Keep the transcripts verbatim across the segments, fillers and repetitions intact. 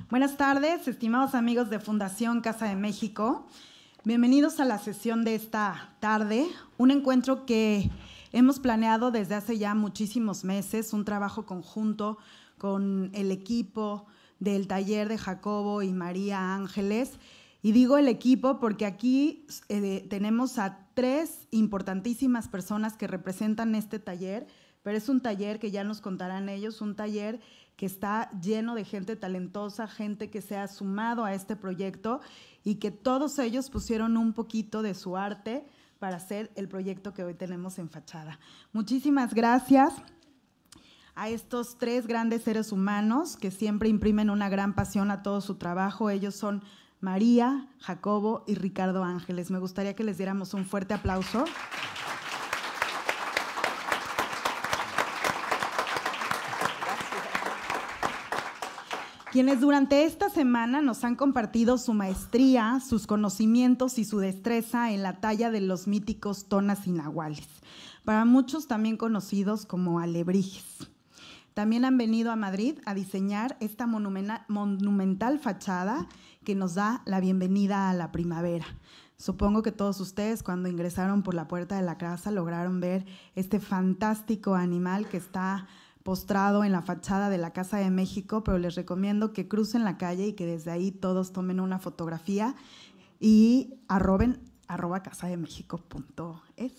Buenas tardes, estimados amigos de Fundación Casa de México. Bienvenidos a la sesión de esta tarde, un encuentro que hemos planeado desde hace ya muchísimos meses, un trabajo conjunto con el equipo del taller de Jacobo y María Ángeles. Y digo el equipo porque aquí eh, tenemos a tres importantísimas personas que representan este taller, pero es un taller que ya nos contarán ellos, un taller que está lleno de gente talentosa, gente que se ha sumado a este proyecto y que todos ellos pusieron un poquito de su arte para hacer el proyecto que hoy tenemos en fachada. Muchísimas gracias a estos tres grandes seres humanos que siempre imprimen una gran pasión a todo su trabajo. Ellos son María, Jacobo y Ricardo Ángeles. Me gustaría que les diéramos un fuerte aplauso. Quienes durante esta semana nos han compartido su maestría, sus conocimientos y su destreza en la talla de los míticos tonas y nahuales, para muchos también conocidos como alebrijes. También han venido a Madrid a diseñar esta monumental fachada que nos da la bienvenida a la primavera. Supongo que todos ustedes, cuando ingresaron por la puerta de la casa, lograron ver este fantástico animal que está postrado en la fachada de la Casa de México, pero les recomiendo que crucen la calle y que desde ahí todos tomen una fotografía y arroben arroba casademexico punto es.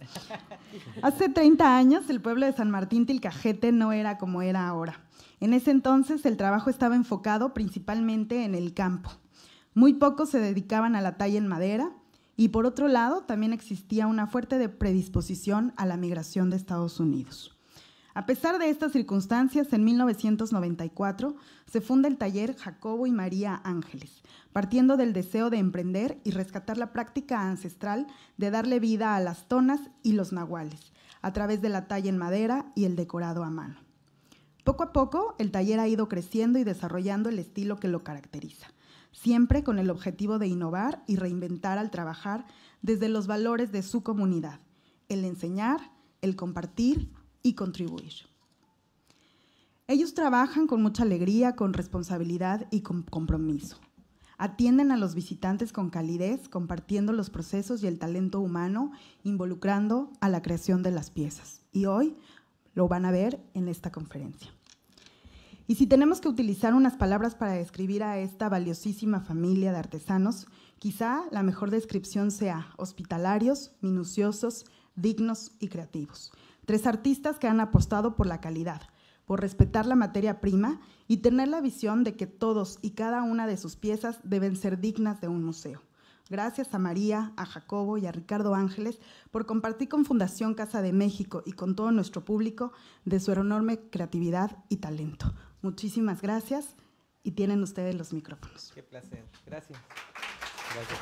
Hace treinta años el pueblo de San Martín Tilcajete no era como era ahora. En ese entonces el trabajo estaba enfocado principalmente en el campo. Muy pocos se dedicaban a la talla en madera y por otro lado también existía una fuerte predisposición a la migración de Estados Unidos. A pesar de estas circunstancias, en mil novecientos noventa y cuatro se funda el taller Jacobo y María Ángeles, partiendo del deseo de emprender y rescatar la práctica ancestral de darle vida a las tonas y los nahuales, a través de la talla en madera y el decorado a mano. Poco a poco, el taller ha ido creciendo y desarrollando el estilo que lo caracteriza, siempre con el objetivo de innovar y reinventar al trabajar desde los valores de su comunidad, el enseñar, el compartir y contribuir. Ellos trabajan con mucha alegría, con responsabilidad y con compromiso. Atienden a los visitantes con calidez, compartiendo los procesos y el talento humano, involucrando a la creación de las piezas. Y hoy lo van a ver en esta conferencia. Y si tenemos que utilizar unas palabras para describir a esta valiosísima familia de artesanos, quizá la mejor descripción sea hospitalarios, minuciosos, dignos y creativos. Tres artistas que han apostado por la calidad, por respetar la materia prima y tener la visión de que todos y cada una de sus piezas deben ser dignas de un museo. Gracias a María, a Jacobo y a Ricardo Ángeles por compartir con Fundación Casa de México y con todo nuestro público de su enorme creatividad y talento. Muchísimas gracias y tienen ustedes los micrófonos. Qué placer. Gracias. Gracias.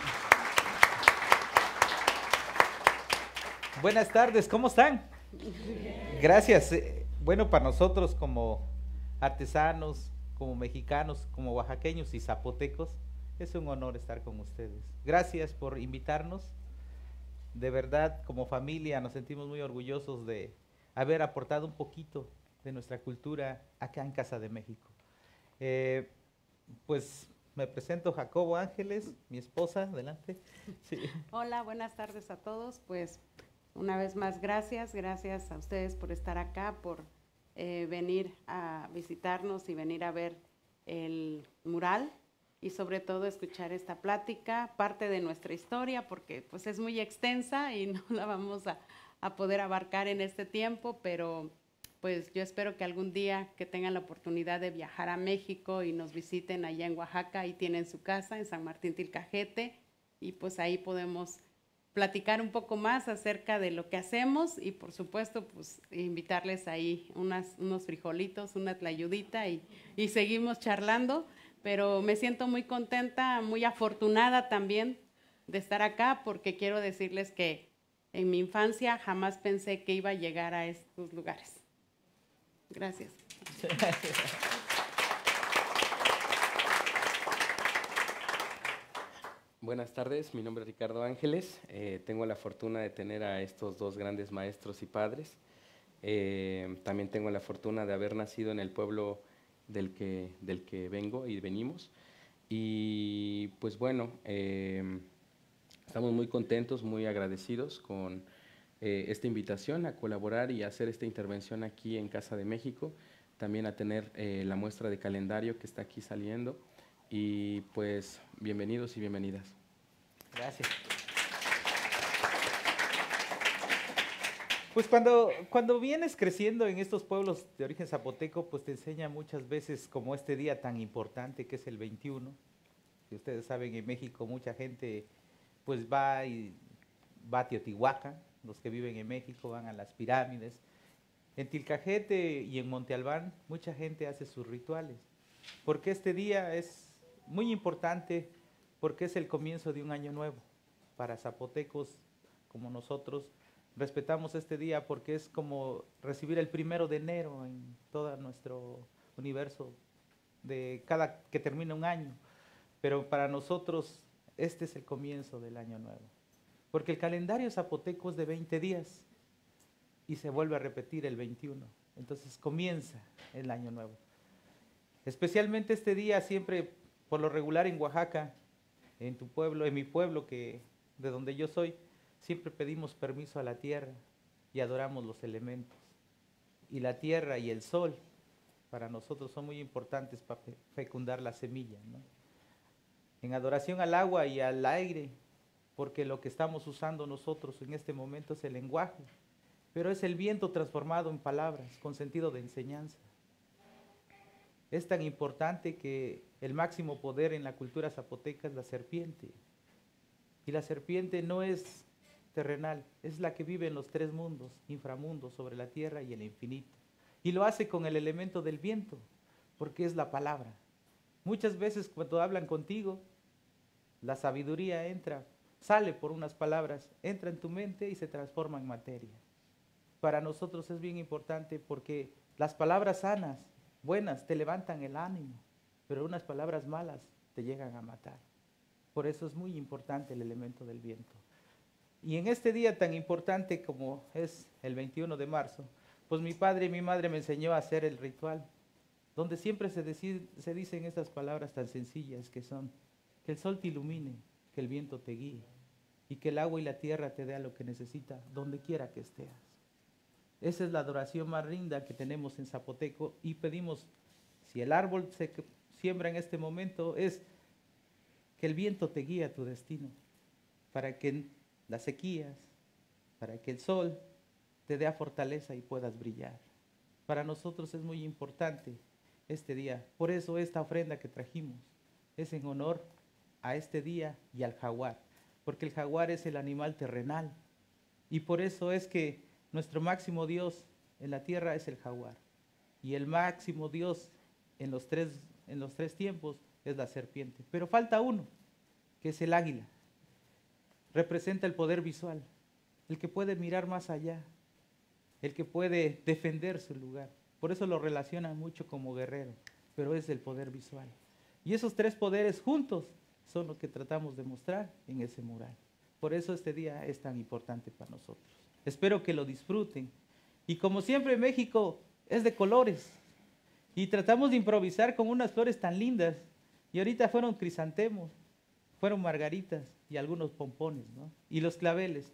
Buenas tardes, ¿cómo están? Gracias. Bueno, para nosotros como artesanos, como mexicanos, como oaxaqueños y zapotecos, es un honor estar con ustedes. Gracias por invitarnos. De verdad, como familia, nos sentimos muy orgullosos de haber aportado un poquito de nuestra cultura acá en Casa de México. Eh, pues me presento, Jacobo Ángeles, mi esposa, adelante. Sí. Hola, buenas tardes a todos. Pues una vez más, gracias, gracias a ustedes por estar acá, por eh, venir a visitarnos y venir a ver el mural y sobre todo escuchar esta plática, parte de nuestra historia, porque pues es muy extensa y no la vamos a, a poder abarcar en este tiempo, pero pues yo espero que algún día que tengan la oportunidad de viajar a México y nos visiten allá en Oaxaca, ahí tienen su casa en San Martín Tilcajete y pues ahí podemos platicar un poco más acerca de lo que hacemos y por supuesto pues invitarles ahí unas, unos frijolitos, una tlayudita y, y seguimos charlando, pero me siento muy contenta, muy afortunada también de estar acá porque quiero decirles que en mi infancia jamás pensé que iba a llegar a estos lugares. Gracias. Buenas tardes, mi nombre es Ricardo Ángeles, eh, tengo la fortuna de tener a estos dos grandes maestros y padres, eh, también tengo la fortuna de haber nacido en el pueblo del que, del que vengo y venimos. Y pues bueno, eh, estamos muy contentos, muy agradecidos con eh, esta invitación a colaborar y hacer esta intervención aquí en Casa de México, también a tener eh, la muestra de calendario que está aquí saliendo. Y pues bienvenidos y bienvenidas. Gracias. Pues cuando, cuando vienes creciendo en estos pueblos de origen zapoteco, pues te enseña muchas veces como este día tan importante que es el veintiuno. Que ustedes saben, en México mucha gente pues va, y, va a Teotihuacán, los que viven en México van a las pirámides. En Tilcajete y en Monte Albán mucha gente hace sus rituales, porque este día es muy importante, porque es el comienzo de un año nuevo. Para zapotecos como nosotros, respetamos este día porque es como recibir el primero de enero en todo nuestro universo de cada que termina un año. Pero para nosotros este es el comienzo del año nuevo. Porque el calendario zapoteco es de veinte días y se vuelve a repetir el veintiuno. Entonces comienza el año nuevo. Especialmente este día siempre, por lo regular en Oaxaca, en tu pueblo, en mi pueblo, que de donde yo soy, siempre pedimos permiso a la tierra y adoramos los elementos. Y la tierra y el sol para nosotros son muy importantes para fecundar la semilla, ¿no? En adoración al agua y al aire, porque lo que estamos usando nosotros en este momento es el lenguaje, pero es el viento transformado en palabras con sentido de enseñanza. Es tan importante que el máximo poder en la cultura zapoteca es la serpiente. Y la serpiente no es terrenal, es la que vive en los tres mundos, inframundos, sobre la tierra y el infinito. Y lo hace con el elemento del viento, porque es la palabra. Muchas veces cuando hablan contigo, la sabiduría entra, sale por unas palabras, entra en tu mente y se transforma en materia. Para nosotros es bien importante porque las palabras sanas, buenas, te levantan el ánimo, pero unas palabras malas te llegan a matar. Por eso es muy importante el elemento del viento. Y en este día tan importante como es el veintiuno de marzo, pues mi padre y mi madre me enseñó a hacer el ritual, donde siempre se, decide, se dicen estas palabras tan sencillas que son: que el sol te ilumine, que el viento te guíe, y que el agua y la tierra te dé lo que necesita, donde quiera que estés. Esa es la adoración más linda que tenemos en zapoteco, y pedimos, si el árbol se siembra en este momento, es que el viento te guíe a tu destino, para que las sequías, para que el sol te dé fortaleza y puedas brillar. Para nosotros es muy importante este día, por eso esta ofrenda que trajimos es en honor a este día y al jaguar, porque el jaguar es el animal terrenal, y por eso es que nuestro máximo Dios en la tierra es el jaguar, y el máximo Dios en los tres, en los tres tiempos es la serpiente. Pero falta uno, que es el águila. Representa el poder visual, el que puede mirar más allá, el que puede defender su lugar. Por eso lo relacionan mucho como guerrero, pero es el poder visual. Y esos tres poderes juntos son lo que tratamos de mostrar en ese mural. Por eso este día es tan importante para nosotros. Espero que lo disfruten. Y como siempre, México es de colores. Y tratamos de improvisar con unas flores tan lindas. Y ahorita fueron crisantemos, fueron margaritas y algunos pompones, ¿no? Y los claveles.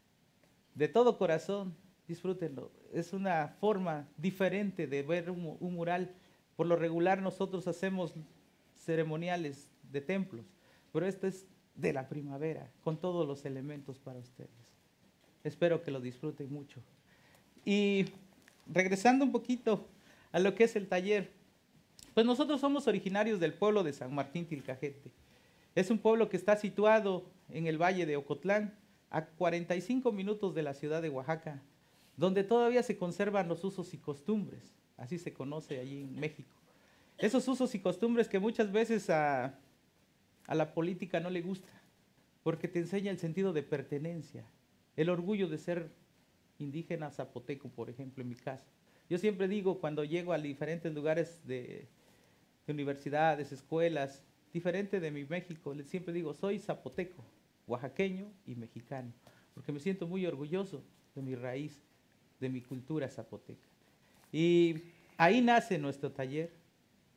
De todo corazón, disfrútenlo. Es una forma diferente de ver un, un mural. Por lo regular nosotros hacemos ceremoniales de templos, pero este es de la primavera, con todos los elementos para ustedes. Espero que lo disfruten mucho. Y regresando un poquito a lo que es el taller, pues nosotros somos originarios del pueblo de San Martín Tilcajete. Es un pueblo que está situado en el valle de Ocotlán, a cuarenta y cinco minutos de la ciudad de Oaxaca, donde todavía se conservan los usos y costumbres, así se conoce allí en México. Esos usos y costumbres que muchas veces a, a la política no le gusta, porque te enseña el sentido de pertenencia, el orgullo de ser indígena zapoteco, por ejemplo, en mi caso. Yo siempre digo, cuando llego a diferentes lugares de, de universidades, escuelas, diferente de mi México, les siempre digo, soy zapoteco, oaxaqueño y mexicano, porque me siento muy orgulloso de mi raíz, de mi cultura zapoteca. Y ahí nace nuestro taller,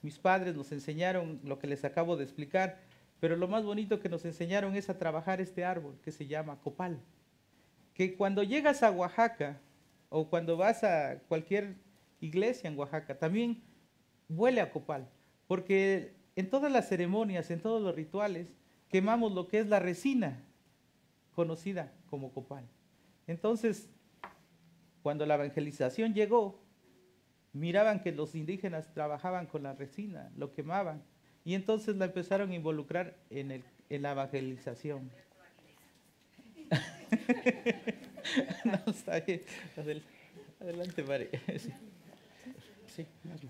mis padres nos enseñaron lo que les acabo de explicar, pero lo más bonito que nos enseñaron es a trabajar este árbol que se llama copal. Que cuando llegas a Oaxaca o cuando vas a cualquier iglesia en Oaxaca, también huele a copal, porque en todas las ceremonias, en todos los rituales, quemamos lo que es la resina, conocida como copal. Entonces, cuando la evangelización llegó, miraban que los indígenas trabajaban con la resina, lo quemaban, y entonces la empezaron a involucrar en, el, en la evangelización. No, está bien. Adel, adelante, Mari. Sí. Sí,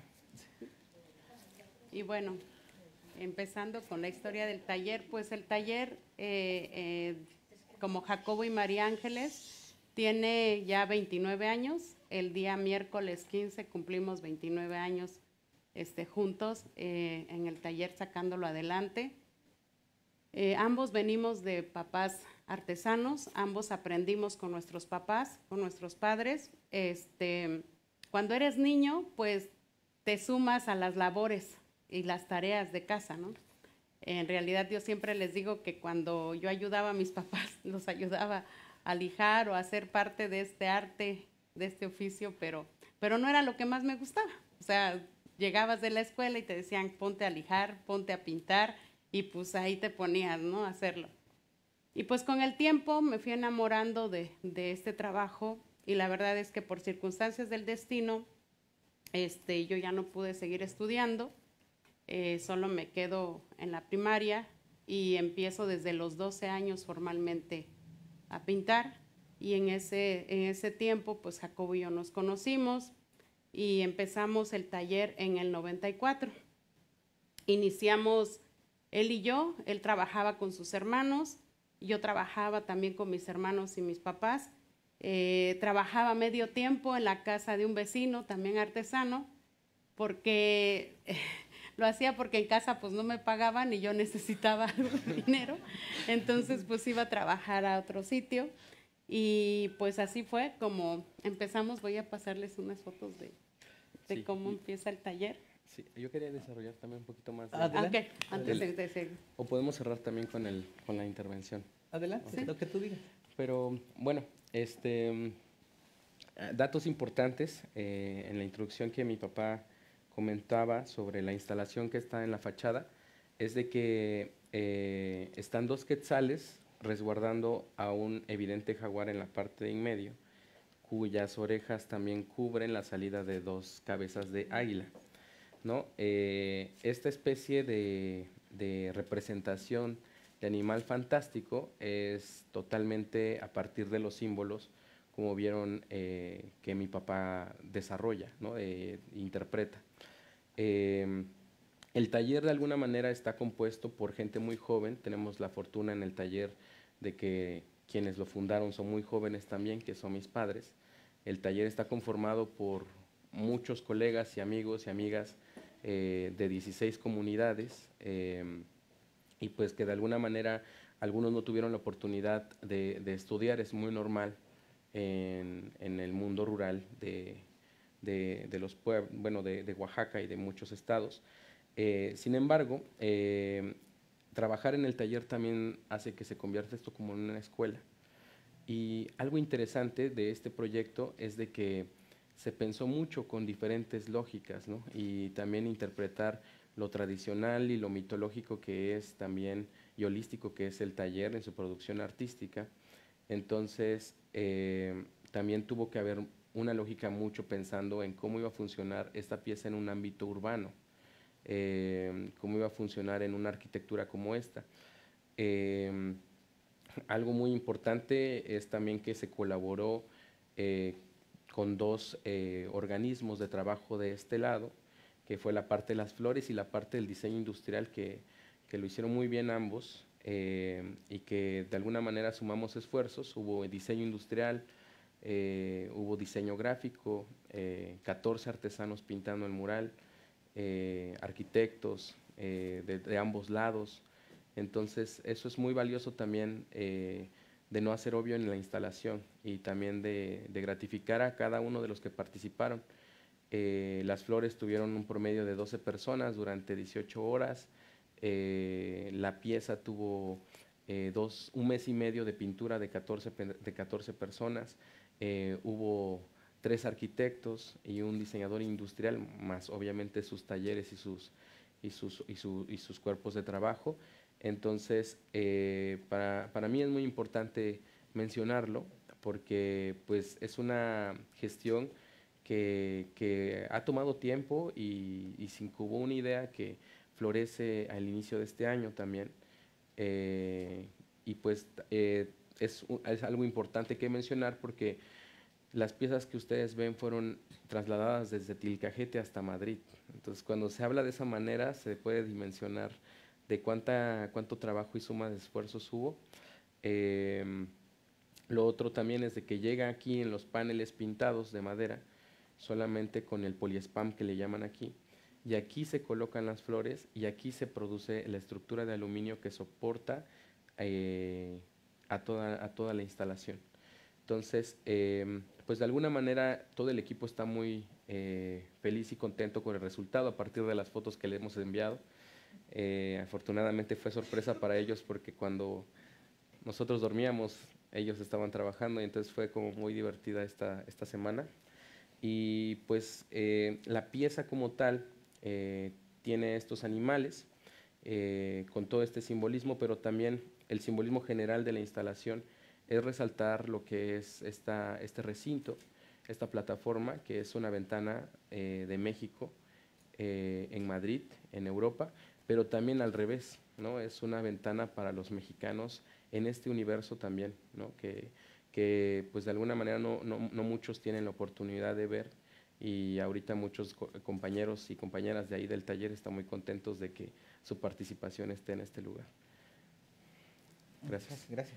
y bueno, empezando con la historia del taller, pues el taller, eh, eh, como Jacobo y María Ángeles, tiene ya veintinueve años. El día miércoles quince cumplimos veintinueve años este, juntos eh, en el taller sacándolo adelante. Eh, ambos venimos de papás artesanos, ambos aprendimos con nuestros papás, con nuestros padres. Este, cuando eres niño, pues te sumas a las labores y las tareas de casa, ¿no? En realidad yo siempre les digo que cuando yo ayudaba a mis papás, los ayudaba a lijar o a ser parte de este arte, de este oficio, pero, pero no era lo que más me gustaba. O sea, llegabas de la escuela y te decían, ponte a lijar, ponte a pintar, y pues ahí te ponías, ¿no?, a hacerlo. Y pues con el tiempo me fui enamorando de, de este trabajo, y la verdad es que por circunstancias del destino, este, yo ya no pude seguir estudiando, eh, solo me quedo en la primaria y empiezo desde los doce años formalmente a pintar, y en ese, en ese tiempo pues Jacobo y yo nos conocimos y empezamos el taller en el noventa y cuatro. Iniciamos él y yo, él trabajaba con sus hermanos, yo trabajaba también con mis hermanos y mis papás, eh, trabajaba medio tiempo en la casa de un vecino, también artesano, porque eh, lo hacía porque en casa pues no me pagaban y yo necesitaba algo de dinero, entonces pues iba a trabajar a otro sitio, y pues así fue como empezamos. Voy a pasarles unas fotos de, de sí, cómo y, empieza el taller. Sí, yo quería desarrollar también un poquito más. De, Adelante. Okay, antes de, de seguir. O podemos cerrar también con, el, con la intervención. Adelante, ¿Sí? Lo que tú digas. Pero bueno, este, datos importantes eh, en la introducción que mi papá comentaba sobre la instalación que está en la fachada, es de que eh, están dos quetzales resguardando a un evidente jaguar en la parte de en medio, cuyas orejas también cubren la salida de dos cabezas de águila, ¿no? Eh, esta especie de, de representación de animal fantástico es totalmente a partir de los símbolos, como vieron eh, que mi papá desarrolla, ¿no? Eh, interpreta. Eh, el taller de alguna manera está compuesto por gente muy joven. Tenemos la fortuna en el taller de que quienes lo fundaron son muy jóvenes también, que son mis padres. El taller está conformado por muchos colegas y amigos y amigas eh, de dieciséis comunidades, eh, y pues que de alguna manera algunos no tuvieron la oportunidad de, de estudiar. Es muy normal en, en el mundo rural de, de, de los pueblos, bueno, de, de Oaxaca y de muchos estados. Eh, sin embargo, eh, trabajar en el taller también hace que se convierta esto como en una escuela. Y algo interesante de este proyecto es de que se pensó mucho con diferentes lógicas, ¿no? Y también interpretar lo tradicional y lo mitológico que es también, y holístico que es el taller en su producción artística. Entonces, eh, también tuvo que haber una lógica mucho pensando en cómo iba a funcionar esta pieza en un ámbito urbano, eh, cómo iba a funcionar en una arquitectura como esta. Eh, algo muy importante es también que se colaboró eh, con dos eh, organismos de trabajo de este lado, que fue la parte de las flores y la parte del diseño industrial, que, que lo hicieron muy bien ambos, eh, y que de alguna manera sumamos esfuerzos. Hubo diseño industrial, eh, hubo diseño gráfico, eh, catorce artesanos pintando el mural, eh, arquitectos eh, de, de ambos lados. Entonces eso es muy valioso también, eh, de no hacer obvio en la instalación, y también de, de gratificar a cada uno de los que participaron. Eh, las flores tuvieron un promedio de doce personas durante dieciocho horas. Eh, la pieza tuvo eh, dos, un mes y medio de pintura de catorce, de catorce personas. Eh, hubo tres arquitectos y un diseñador industrial, más obviamente sus talleres y sus, y sus, y su, y sus cuerpos de trabajo. Entonces, eh, para, para mí es muy importante mencionarlo porque pues, es una gestión que, que ha tomado tiempo y, y se incubó una idea que florece al inicio de este año también. Eh, y pues eh, es, es algo importante que mencionar porque las piezas que ustedes ven fueron trasladadas desde Tilcajete hasta Madrid. Entonces, cuando se habla de esa manera, se puede dimensionar de cuánta, cuánto trabajo y suma de esfuerzos hubo. Eh, lo otro también es de que llega aquí en los paneles pintados de madera, solamente con el poliespam que le llaman aquí, y aquí se colocan las flores y aquí se produce la estructura de aluminio que soporta eh, a, toda, a toda la instalación. Entonces, eh, pues de alguna manera todo el equipo está muy eh, feliz y contento con el resultado a partir de las fotos que le hemos enviado. Eh, afortunadamente fue sorpresa para ellos porque cuando nosotros dormíamos, ellos estaban trabajando y entonces fue como muy divertida esta, esta semana. Y pues eh, la pieza como tal eh, tiene estos animales eh, con todo este simbolismo, pero también el simbolismo general de la instalación es resaltar lo que es esta, este recinto, esta plataforma, que es una ventana eh, de México eh, en Madrid, en Europa, pero también al revés, ¿no? Es una ventana para los mexicanos en este universo también, ¿no? Que, que pues de alguna manera no, no, no muchos tienen la oportunidad de ver y ahorita muchos co compañeros y compañeras de ahí del taller están muy contentos de que su participación esté en este lugar. Gracias. Gracias.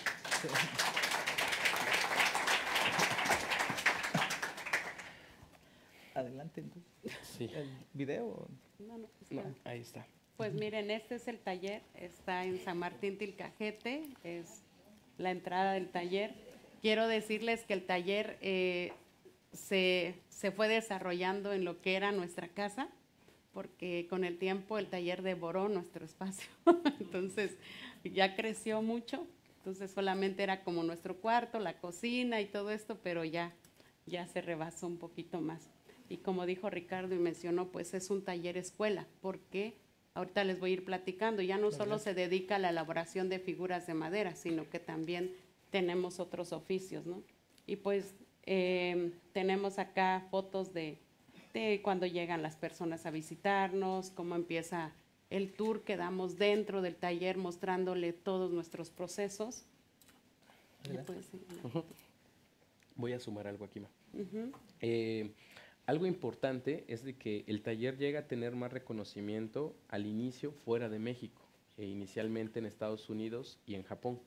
Adelante entonces. Sí. ¿El video? No, no, No, está. ahí está. Pues miren, este es el taller, está en San Martín Tilcajete, es la entrada del taller. Quiero decirles que el taller eh, se, se fue desarrollando en lo que era nuestra casa, porque con el tiempo el taller devoró nuestro espacio, entonces ya creció mucho, entonces solamente era como nuestro cuarto, la cocina y todo esto, pero ya, ya se rebasó un poquito más. Y como dijo Ricardo y mencionó, pues es un taller escuela, porque ahorita les voy a ir platicando, ya no solo se dedica a la elaboración de figuras de madera, sino que también tenemos otros oficios, ¿no? Y pues eh, tenemos acá fotos de, de cuando llegan las personas a visitarnos, cómo empieza el tour que damos dentro del taller mostrándole todos nuestros procesos. Pues, sí. Uh-huh. Voy a sumar algo aquí, Ma. Uh-huh. eh, algo importante es de que el taller llega a tener más reconocimiento al inicio fuera de México, e inicialmente en Estados Unidos y en Japón.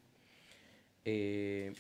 Eh,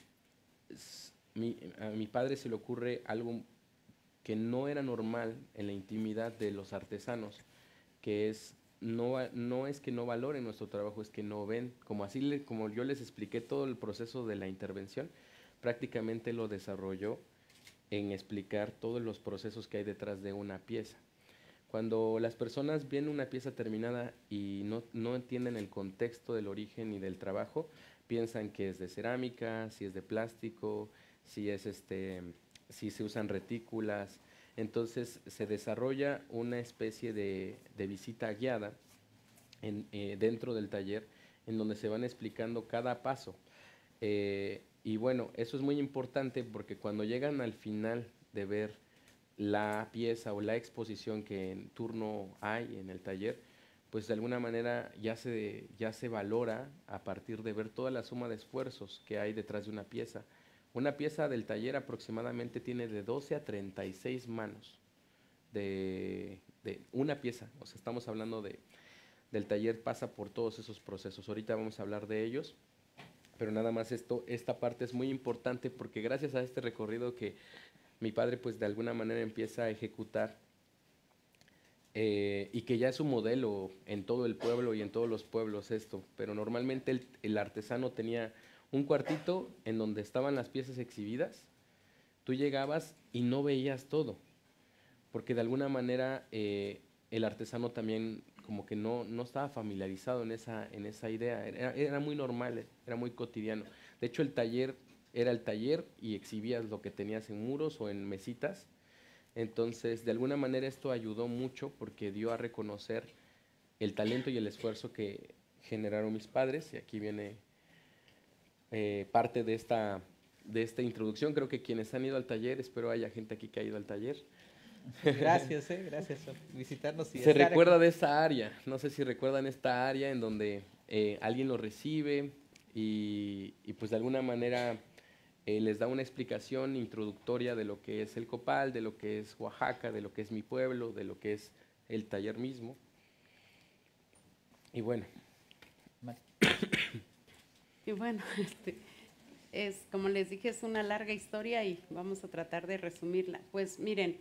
mi, a mi padre se le ocurre algo que no era normal en la intimidad de los artesanos, que es no, no es que no valoren nuestro trabajo, es que no ven, como así le, como yo les expliqué todo el proceso de la intervención, prácticamente lo desarrolló en explicar todos los procesos que hay detrás de una pieza. Cuando las personas ven una pieza terminada y no, no entienden el contexto del origen y del trabajo, piensan que es de cerámica, si es de plástico, si, es este, si se usan retículas. Entonces se desarrolla una especie de, de visita guiada en, eh, dentro del taller en donde se van explicando cada paso. Eh, y bueno, eso es muy importante porque cuando llegan al final de ver la pieza o la exposición que en turno hay en el taller, pues de alguna manera ya se, ya se valora a partir de ver toda la suma de esfuerzos que hay detrás de una pieza. Una pieza del taller aproximadamente tiene de doce a treinta y seis manos de, de una pieza. O sea, estamos hablando de, del taller pasa por todos esos procesos. Ahorita vamos a hablar de ellos, pero nada más esto, esta parte es muy importante porque gracias a este recorrido que mi padre pues de alguna manera empieza a ejecutar eh, y que ya es un modelo en todo el pueblo y en todos los pueblos esto, pero normalmente el, el artesano tenía un cuartito en donde estaban las piezas exhibidas, tú llegabas y no veías todo. porque de alguna manera eh, el artesano también como que no, no estaba familiarizado en esa, en esa idea, era, era muy normal, era muy cotidiano. De hecho, el taller era el taller y exhibías lo que tenías en muros o en mesitas. Entonces, de alguna manera esto ayudó mucho porque dio a reconocer el talento y el esfuerzo que generaron mis padres, y aquí viene eh, parte de esta, de esta introducción. Creo que quienes han ido al taller, espero haya gente aquí que ha ido al taller. Gracias, eh, gracias por visitarnos. Y Se estar recuerda aquí. de esta área, no sé si recuerdan esta área en donde eh, alguien lo recibe y, y pues de alguna manera eh, les da una explicación introductoria de lo que es el copal, de lo que es Oaxaca, de lo que es mi pueblo, de lo que es el taller mismo. Y bueno. Y bueno, este, es, como les dije, es una larga historia y vamos a tratar de resumirla. Pues miren,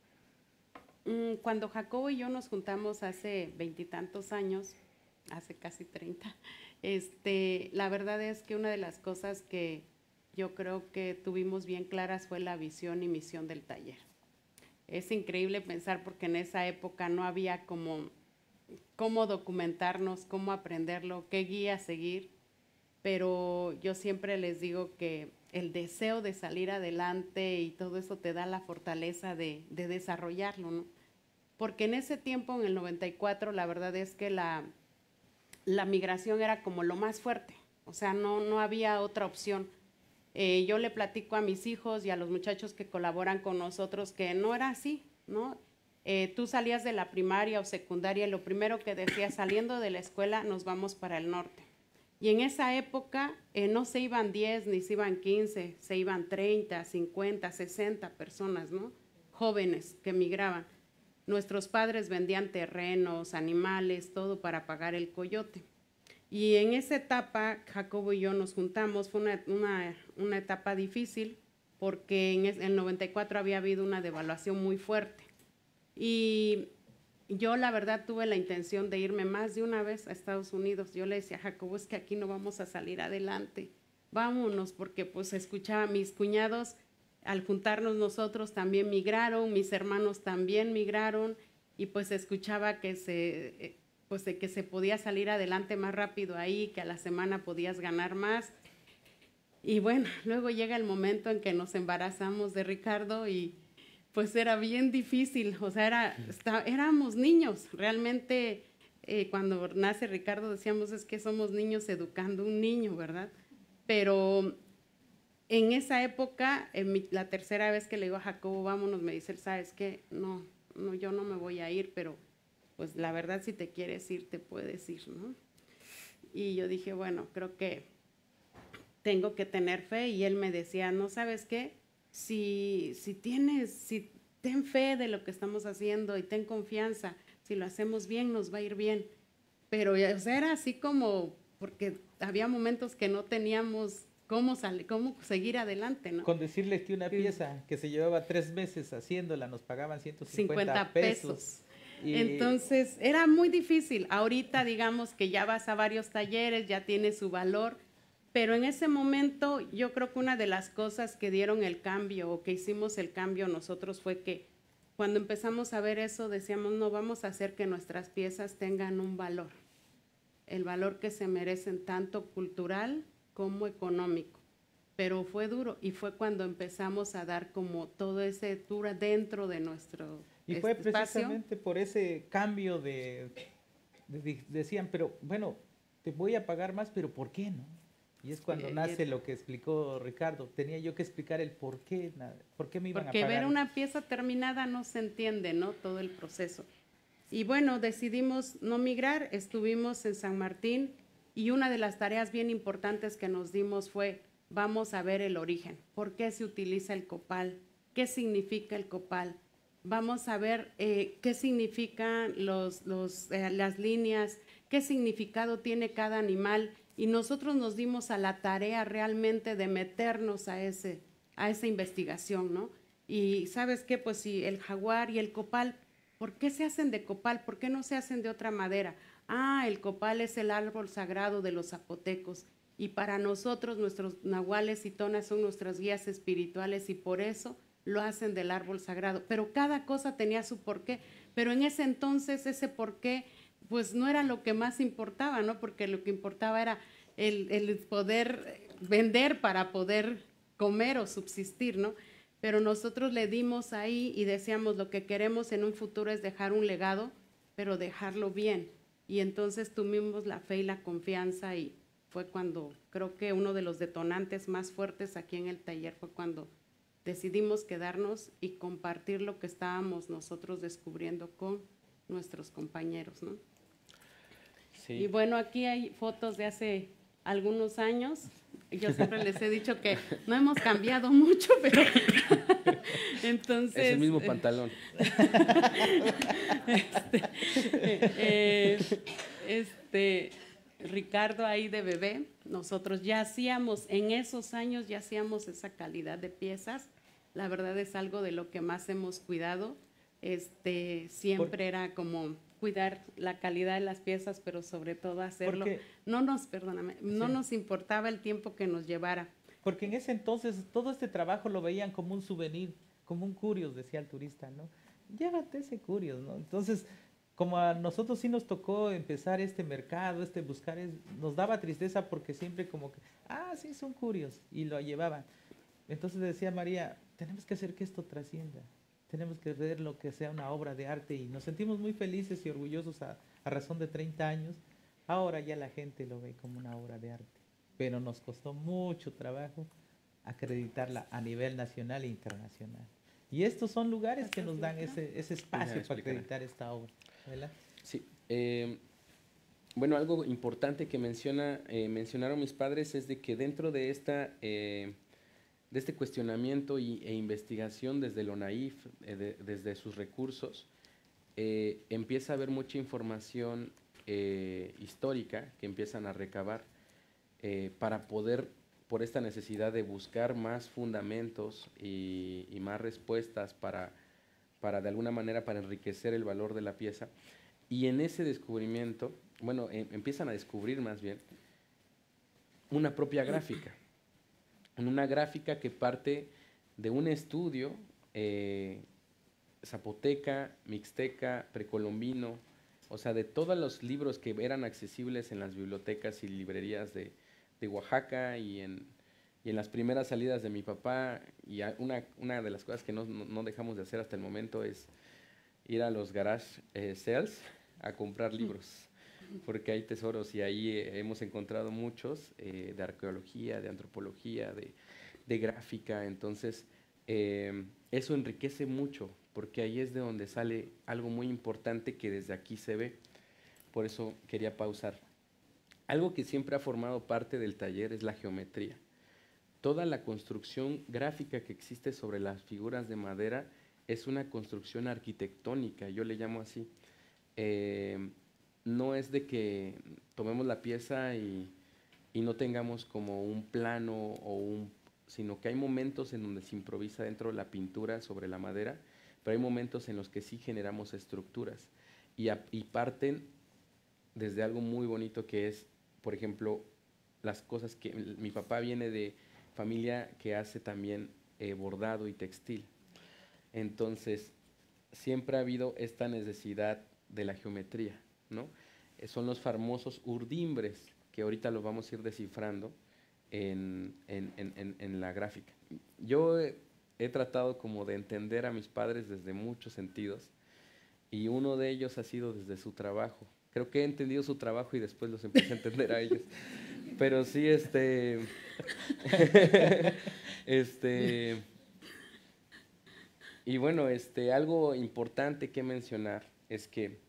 cuando Jacobo y yo nos juntamos hace veintitantos años, hace casi treinta, este, la verdad es que una de las cosas que yo creo que tuvimos bien claras fue la visión y misión del taller. Es increíble pensar porque en esa época no había como cómo documentarnos, cómo aprenderlo, qué guía seguir, pero yo siempre les digo que el deseo de salir adelante y todo eso te da la fortaleza de, de desarrollarlo, ¿no? Porque en ese tiempo, en el noventa y cuatro, la verdad es que la, la migración era como lo más fuerte, o sea, no, no había otra opción. Eh, yo le platico a mis hijos y a los muchachos que colaboran con nosotros que no era así, ¿no? Eh, tú salías de la primaria o secundaria y lo primero que decías, saliendo de la escuela, nos vamos para el norte. Y en esa época eh, no se iban diez ni se iban quince, se iban treinta, cincuenta, sesenta personas, ¿no? Jóvenes que migraban. Nuestros padres vendían terrenos, animales, todo para pagar el coyote. Y en esa etapa, Jacobo y yo nos juntamos, fue una, una, una etapa difícil porque en el noventa y cuatro había habido una devaluación muy fuerte. Y yo la verdad tuve la intención de irme más de una vez a Estados Unidos. Yo le decía a Jacobo, es que aquí no vamos a salir adelante, vámonos, porque pues escuchaba, mis cuñados al juntarnos nosotros también migraron, mis hermanos también migraron, y pues escuchaba que se, pues de que se podía salir adelante más rápido ahí, que a la semana podías ganar más. Y bueno, luego llega el momento en que nos embarazamos de Ricardo y pues era bien difícil, o sea, era, está, éramos niños, realmente eh, cuando nace Ricardo decíamos es que somos niños educando un niño, ¿verdad? Pero en esa época, en mi, la tercera vez que le digo a Jacobo, vámonos, me dice, ¿sabes qué? No, no, yo no me voy a ir, pero pues la verdad si te quieres ir, te puedes ir, ¿no? Y yo dije, bueno, creo que tengo que tener fe, y él me decía, ¿no sabes qué? Si, si tienes, si ten fe de lo que estamos haciendo y ten confianza, si lo hacemos bien, nos va a ir bien. Pero o sea, era así como, porque había momentos que no teníamos cómo, salir, cómo seguir adelante, ¿no? Con decirles que una pieza que se llevaba tres meses haciéndola, nos pagaban ciento cincuenta cincuenta pesos. pesos. Y entonces, era muy difícil. Ahorita, digamos que ya vas a varios talleres, ya tiene su valor, pero en ese momento yo creo que una de las cosas que dieron el cambio o que hicimos el cambio nosotros fue que cuando empezamos a ver eso decíamos, no, vamos a hacer que nuestras piezas tengan un valor, el valor que se merecen tanto cultural como económico. Pero fue duro y fue cuando empezamos a dar como todo ese tour dentro de nuestro Y fue espacio. precisamente por ese cambio de, de, de, decían, pero bueno, te voy a pagar más, pero ¿por qué no? Y es cuando Sí, nace y, lo que explicó Ricardo. Tenía yo que explicar el por qué, por qué me iban porque a pagar. ver una pieza terminada no se entiende, ¿no? Todo el proceso. Y bueno, decidimos no migrar, estuvimos en San Martín y una de las tareas bien importantes que nos dimos fue, vamos a ver el origen, por qué se utiliza el copal, qué significa el copal, vamos a ver eh, qué significan los, los, eh, las líneas, qué significado tiene cada animal, y nosotros nos dimos a la tarea realmente de meternos a, ese, a esa investigación, ¿no? Y ¿sabes qué? Pues si el jaguar y el copal, ¿por qué se hacen de copal? ¿Por qué no se hacen de otra madera? Ah, el copal es el árbol sagrado de los zapotecos, y para nosotros nuestros nahuales y tonas son nuestras guías espirituales, y por eso lo hacen del árbol sagrado, pero cada cosa tenía su porqué, pero en ese entonces ese porqué pues no era lo que más importaba, ¿no? Porque lo que importaba era el, el poder vender para poder comer o subsistir, ¿no? Pero nosotros le dimos ahí y decíamos lo que queremos en un futuro es dejar un legado, pero dejarlo bien. Y entonces tuvimos la fe y la confianza y fue cuando, creo que uno de los detonantes más fuertes aquí en el taller fue cuando decidimos quedarnos y compartir lo que estábamos nosotros descubriendo con nuestros compañeros, ¿no? Sí. Y bueno, aquí hay fotos de hace algunos años. Yo siempre les he dicho que no hemos cambiado mucho, pero entonces... Es el mismo pantalón. este, eh, este, Ricardo ahí de bebé, nosotros ya hacíamos, en esos años ya hacíamos esa calidad de piezas. La verdad es algo de lo que más hemos cuidado. Este, siempre Por, era como cuidar la calidad de las piezas, pero sobre todo hacerlo. Porque, no nos, perdóname, no sí. nos importaba el tiempo que nos llevara. Porque en ese entonces todo este trabajo lo veían como un souvenir, como un curios, decía el turista, ¿no? Llévate ese curios, ¿no? Entonces, como a nosotros sí nos tocó empezar este mercado, este buscar, es, nos daba tristeza porque siempre como que, ah, sí, son curios, y lo llevaban. Entonces decía María, tenemos que hacer que esto trascienda, tenemos que ver lo que sea una obra de arte, y nos sentimos muy felices y orgullosos a, a razón de treinta años. Ahora ya la gente lo ve como una obra de arte, pero nos costó mucho trabajo acreditarla a nivel nacional e internacional. Y estos son lugares que nos dan ese, ese espacio para acreditar esta obra, ¿verdad? Sí. Eh, bueno, algo importante que menciona, eh, mencionaron mis padres es de que dentro de, esta, eh, de este cuestionamiento y, e investigación desde lo naif, eh, de, desde sus recursos, eh, empieza a haber mucha información eh, histórica que empiezan a recabar eh, para poder, por esta necesidad de buscar más fundamentos y, y más respuestas para, para, de alguna manera, para enriquecer el valor de la pieza. Y en ese descubrimiento, bueno, eh, empiezan a descubrir más bien una propia gráfica, una gráfica que parte de un estudio eh, zapoteca, mixteca, precolombino, o sea, de todos los libros que eran accesibles en las bibliotecas y librerías de, de Oaxaca y en, y en las primeras salidas de mi papá. Y una, una de las cosas que no, no, no dejamos de hacer hasta el momento es ir a los garage eh, sales a comprar libros, porque hay tesoros y ahí eh, hemos encontrado muchos eh, de arqueología, de antropología, de, de gráfica. Entonces, eh, eso enriquece mucho, porque ahí es de donde sale algo muy importante que desde aquí se ve. Por eso quería pausar. Algo que siempre ha formado parte del taller es la geometría. Toda la construcción gráfica que existe sobre las figuras de madera es una construcción arquitectónica, yo le llamo así. Eh, no es de que tomemos la pieza y, y no tengamos como un plano, o un, sino que hay momentos en donde se improvisa dentro de la pintura sobre la madera, pero hay momentos en los que sí generamos estructuras y, a, y parten desde algo muy bonito que es, por ejemplo, las cosas que mi papá viene de familia que hace también eh, bordado y textil. Entonces, siempre ha habido esta necesidad de la geometría, ¿no? Eh, son los famosos urdimbres, que ahorita los vamos a ir descifrando en, en, en, en la gráfica. Yo he, he tratado como de entender a mis padres desde muchos sentidos, y uno de ellos ha sido desde su trabajo. Creo que he entendido su trabajo y después los empecé a entender a ellos. Pero sí, este... este... Y bueno, este, algo importante que mencionar es que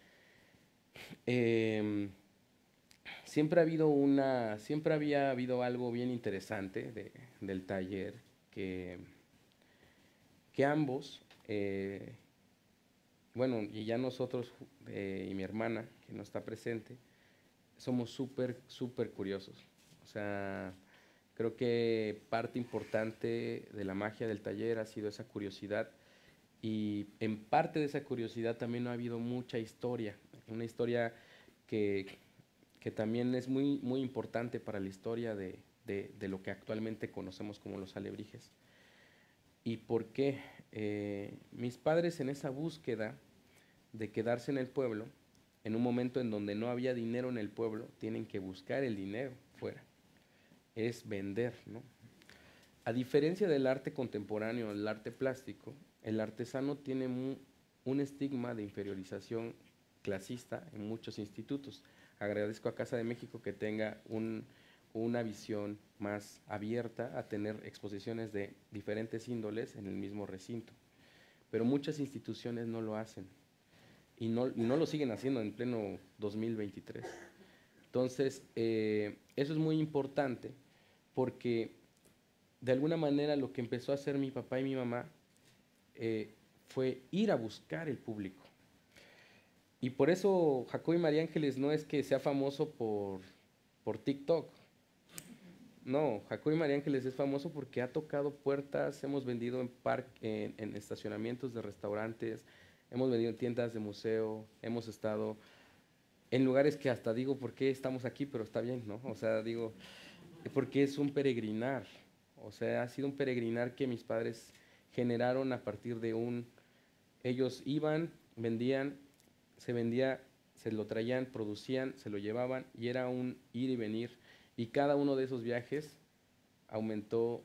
eh, siempre ha habido una, siempre había habido algo bien interesante de, del taller, que, que ambos, eh, bueno, y ya nosotros eh, y mi hermana, que no está presente, somos súper, súper curiosos. O sea, creo que parte importante de la magia del taller ha sido esa curiosidad, y en parte de esa curiosidad también ha habido mucha historia, una historia que, que también es muy, muy importante para la historia de, de, de lo que actualmente conocemos como los alebrijes. ¿Y por qué? Eh, mis padres en esa búsqueda de quedarse en el pueblo, en un momento en donde no había dinero en el pueblo, tienen que buscar el dinero fuera. Es vender, ¿no? A diferencia del arte contemporáneo, el arte plástico, el artesano tiene mu, un estigma de inferiorización clasista en muchos institutos. Agradezco a Casa de México que tenga un, una visión más abierta a tener exposiciones de diferentes índoles en el mismo recinto. Pero muchas instituciones no lo hacen y no, y no lo siguen haciendo en pleno dos mil veintitrés. Entonces, eh, eso es muy importante porque de alguna manera lo que empezó a hacer mi papá y mi mamá eh, fue ir a buscar el público. Y por eso Jacobo y María Ángeles no es que sea famoso por, por TikTok. No, Jacobo y María Ángeles es famoso porque ha tocado puertas, hemos vendido en, parque, en, en estacionamientos de restaurantes, hemos vendido en tiendas de museo, hemos estado en lugares que hasta digo, ¿por qué estamos aquí? Pero está bien, ¿no? O sea, digo, porque es un peregrinar. O sea, ha sido un peregrinar que mis padres generaron a partir de un... Ellos iban, vendían, se vendía, se lo traían, producían, se lo llevaban y era un ir y venir. Y cada uno de esos viajes aumentó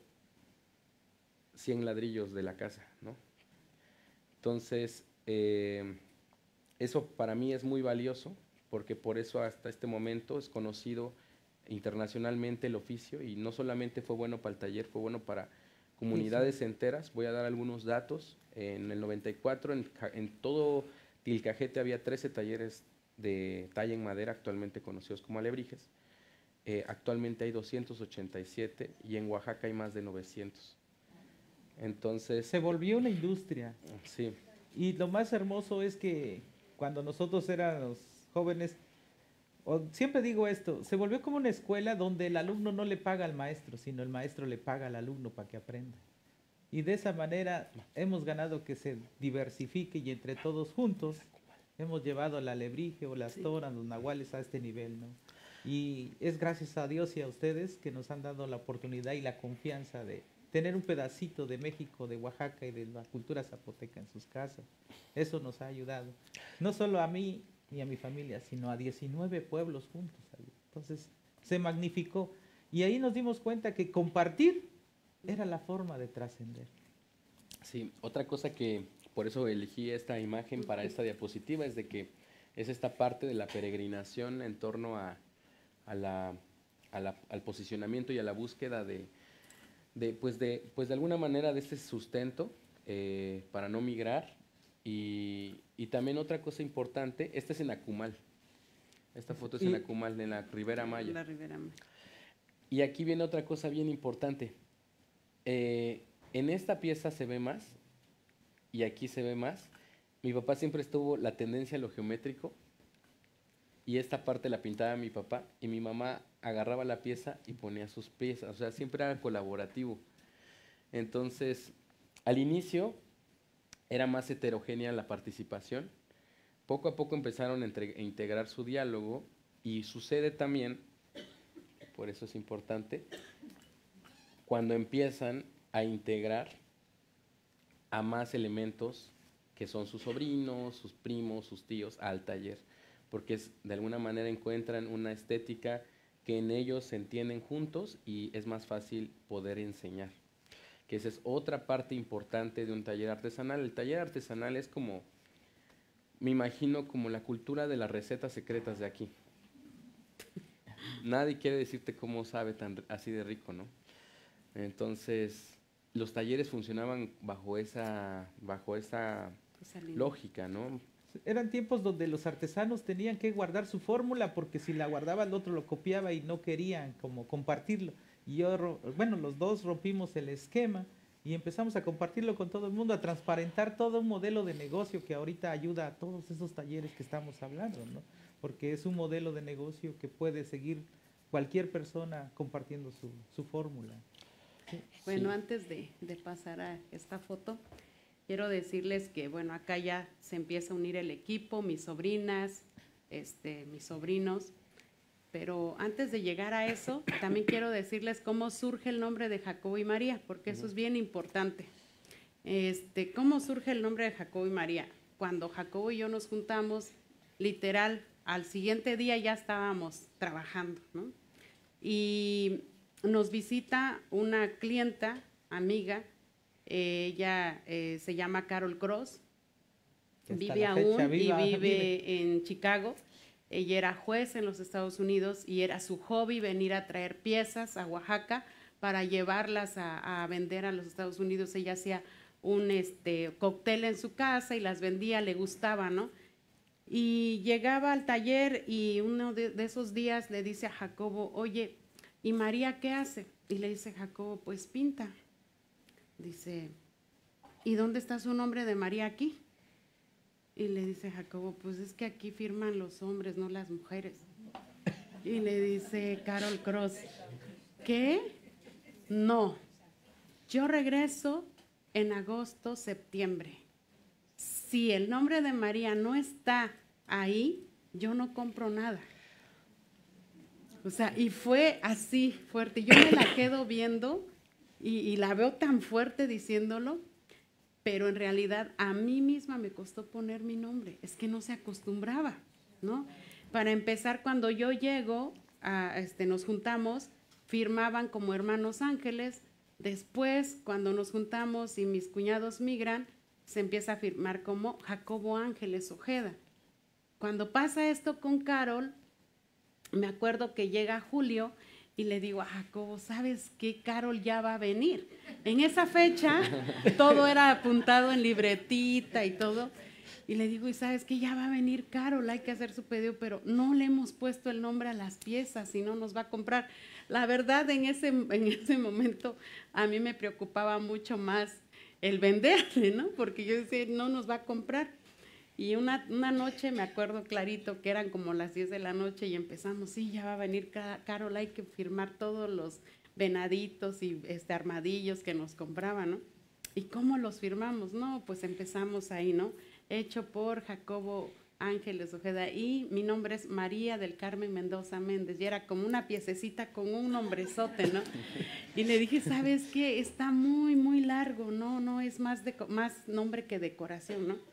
cien ladrillos de la casa, ¿no? Entonces, eh, eso para mí es muy valioso porque por eso hasta este momento es conocido internacionalmente el oficio y no solamente fue bueno para el taller, fue bueno para comunidades sí, sí. enteras. Voy a dar algunos datos. En el noventa y cuatro en, en todo Tilcajete había trece talleres de talla en madera, actualmente conocidos como alebrijes. Eh, actualmente hay doscientos ochenta y siete y en Oaxaca hay más de novecientos. Entonces... Se volvió una industria. Sí. Y lo más hermoso es que cuando nosotros éramos jóvenes, o siempre digo esto, se volvió como una escuela donde el alumno no le paga al maestro, sino el maestro le paga al alumno para que aprenda. Y de esa manera hemos ganado que se diversifique y entre todos juntos hemos llevado al alebrije o las sí. toras, los nahuales a este nivel, ¿no? Y es gracias a Dios y a ustedes que nos han dado la oportunidad y la confianza de tener un pedacito de México, de Oaxaca y de la cultura zapoteca en sus casas. Eso nos ha ayudado. No solo a mí y a mi familia, sino a diecinueve pueblos juntos. Entonces se magnificó y ahí nos dimos cuenta que compartir era la forma de trascender. Sí, otra cosa que por eso elegí esta imagen para esta diapositiva es de que es esta parte de la peregrinación en torno a, a la, a la, al posicionamiento y a la búsqueda de, de, pues de, pues de alguna manera de este sustento eh, para no migrar. Y, y también otra cosa importante, esta es en Acumal, esta foto es en Acumal, en la Ribera Maya. La Ribera Maya. Y aquí viene otra cosa bien importante, eh, en esta pieza se ve más, y aquí se ve más. Mi papá siempre estuvo la tendencia a lo geométrico, y esta parte la pintaba mi papá, y mi mamá agarraba la pieza y ponía sus piezas, o sea, siempre era colaborativo. Entonces, al inicio era más heterogénea la participación. Poco a poco empezaron a, entre, a integrar su diálogo y sucede también, por eso es importante, cuando empiezan a integrar a más elementos que son sus sobrinos, sus primos, sus tíos al taller, porque es, de alguna manera encuentran una estética que en ellos se entienden juntos y es más fácil poder enseñar. Que esa es otra parte importante de un taller artesanal. El taller artesanal es como, me imagino, como la cultura de las recetas secretas de aquí. Nadie quiere decirte cómo sabe tan así de rico, ¿no? Entonces, los talleres funcionaban bajo esa, bajo esa lógica, ¿no? Eran tiempos donde los artesanos tenían que guardar su fórmula porque si la guardaba el otro lo copiaba y no querían como compartirlo. Y yo, bueno, los dos rompimos el esquema y empezamos a compartirlo con todo el mundo, a transparentar todo un modelo de negocio que ahorita ayuda a todos esos talleres que estamos hablando, ¿no? Porque es un modelo de negocio que puede seguir cualquier persona compartiendo su, su fórmula. Sí. Bueno, antes de, de pasar a esta foto, quiero decirles que, bueno, acá ya se empieza a unir el equipo, mis sobrinas, este, mis sobrinos. Pero antes de llegar a eso, también quiero decirles cómo surge el nombre de Jacobo y María, porque eso es bien importante. Este, ¿cómo surge el nombre de Jacobo y María? Cuando Jacobo y yo nos juntamos, literal, al siguiente día ya estábamos trabajando, ¿no? Y nos visita una clienta, amiga, eh, ella eh, se llama Carol Cross, vive aún viva, y vive, vive en Chicago. Ella era juez en los Estados Unidos y era su hobby venir a traer piezas a Oaxaca para llevarlas a, a vender a los Estados Unidos. Ella hacía un este, cóctel en su casa y las vendía, le gustaba, ¿no? Y llegaba al taller y uno de, de esos días le dice a Jacobo, oye, ¿y María qué hace? Y le dice Jacobo, pues pinta. Dice, ¿y dónde está su nombre de María aquí? Y le dice Jacobo, pues es que aquí firman los hombres, no las mujeres. Y le dice Carol Cross, ¿qué? No, yo regreso en agosto, septiembre. Si el nombre de María no está ahí, yo no compro nada. O sea, y fue así fuerte. Yo me la quedo viendo y, y la veo tan fuerte diciéndolo, pero en realidad a mí misma me costó poner mi nombre. Es que no se acostumbraba, ¿no? Para empezar, cuando yo llego, a, este, nos juntamos, firmaban como Hermanos Ángeles. Después, cuando nos juntamos y mis cuñados migran, se empieza a firmar como Jacobo Ángeles Ojeda. Cuando pasa esto con Carol, me acuerdo que llega Julio y le digo a Jacobo, ¿sabes qué? Carol ya va a venir. En esa fecha, todo era apuntado en libretita y todo. Y le digo, ¿y sabes qué? Ya va a venir Carol, hay que hacer su pedido, pero no le hemos puesto el nombre a las piezas, si no nos va a comprar. La verdad, en ese, en ese momento, a mí me preocupaba mucho más el venderle, ¿no? Porque yo decía, no nos va a comprar. Y una, una noche, me acuerdo clarito, que eran como las diez de la noche y empezamos, sí, ya va a venir Carol, hay que firmar todos los venaditos y este, armadillos que nos compraban, ¿no? ¿Y cómo los firmamos? No, pues empezamos ahí, ¿no? Hecho por Jacobo Ángeles Ojeda y mi nombre es María del Carmen Mendoza Méndez y era como una piececita con un nombrezote, ¿no? Y le dije, ¿sabes qué? Está muy, muy largo, no, no, es más, de, más nombre que decoración, ¿no?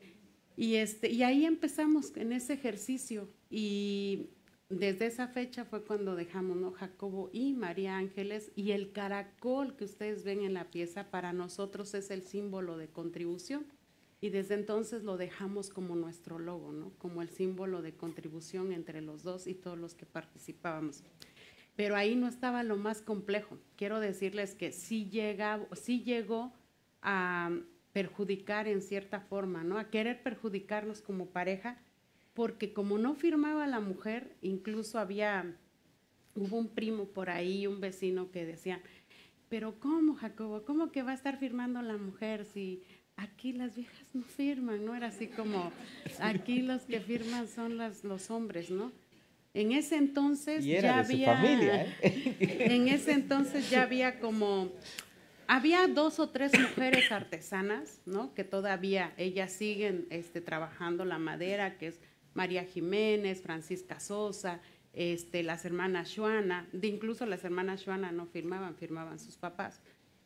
Y, este, y ahí empezamos en ese ejercicio y desde esa fecha fue cuando dejamos, ¿no? Jacobo y María Ángeles, y el caracol que ustedes ven en la pieza para nosotros es el símbolo de contribución y desde entonces lo dejamos como nuestro logo, ¿no? Como el símbolo de contribución entre los dos y todos los que participábamos. Pero ahí no estaba lo más complejo. Quiero decirles que sí, llega, sí llegó a perjudicar en cierta forma, ¿no? A querer perjudicarnos como pareja, porque como no firmaba la mujer, incluso había, hubo un primo por ahí, un vecino que decía, pero ¿cómo, Jacobo? ¿Cómo que va a estar firmando la mujer si aquí las viejas no firman? ¿No? Era así como, aquí los que firman son las, los hombres, ¿no? En ese entonces y era ya de había, su familia, ¿eh? En ese entonces ya había como, había dos o tres mujeres artesanas, ¿no? Que todavía ellas siguen este, trabajando la madera, que es María Jiménez, Francisca Sosa, este, las hermanas Xuana, de incluso las hermanas Xuana no firmaban, firmaban sus papás.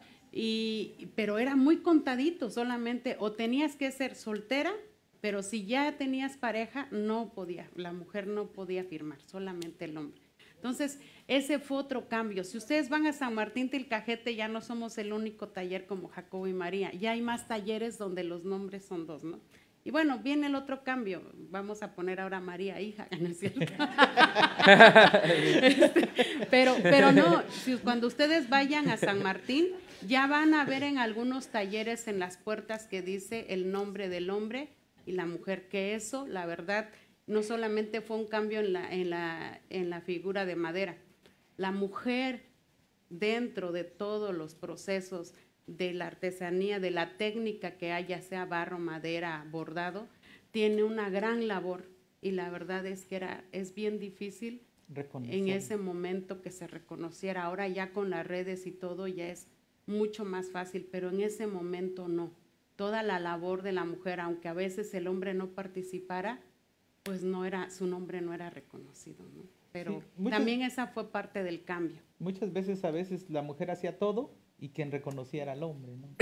Y, pero era muy contadito, solamente o tenías que ser soltera, pero si ya tenías pareja, no podía, la mujer no podía firmar, solamente el hombre. Entonces, ese fue otro cambio. Si ustedes van a San Martín Tilcajete, ya no somos el único taller como Jacobo y María, ya hay más talleres donde los nombres son dos, ¿no? Y bueno, viene el otro cambio, vamos a poner ahora María hija, ¿no es cierto? este, pero, pero no, si, cuando ustedes vayan a San Martín, ya van a ver en algunos talleres en las puertas que dice el nombre del hombre y la mujer, que eso, la verdad, no solamente fue un cambio en la, en la, en la figura de madera, la mujer dentro de todos los procesos de la artesanía, de la técnica que haya, sea barro, madera, bordado, tiene una gran labor y la verdad es que era, es bien difícil en ese momento que se reconociera. Ahora ya con las redes y todo ya es mucho más fácil, pero en ese momento no. Toda la labor de la mujer, aunque a veces el hombre no participara, pues no era, su nombre no era reconocido, ¿no? Pero sí, muchas, también esa fue parte del cambio. Muchas veces, a veces la mujer hacía todo y quien reconocía era el hombre, ¿no?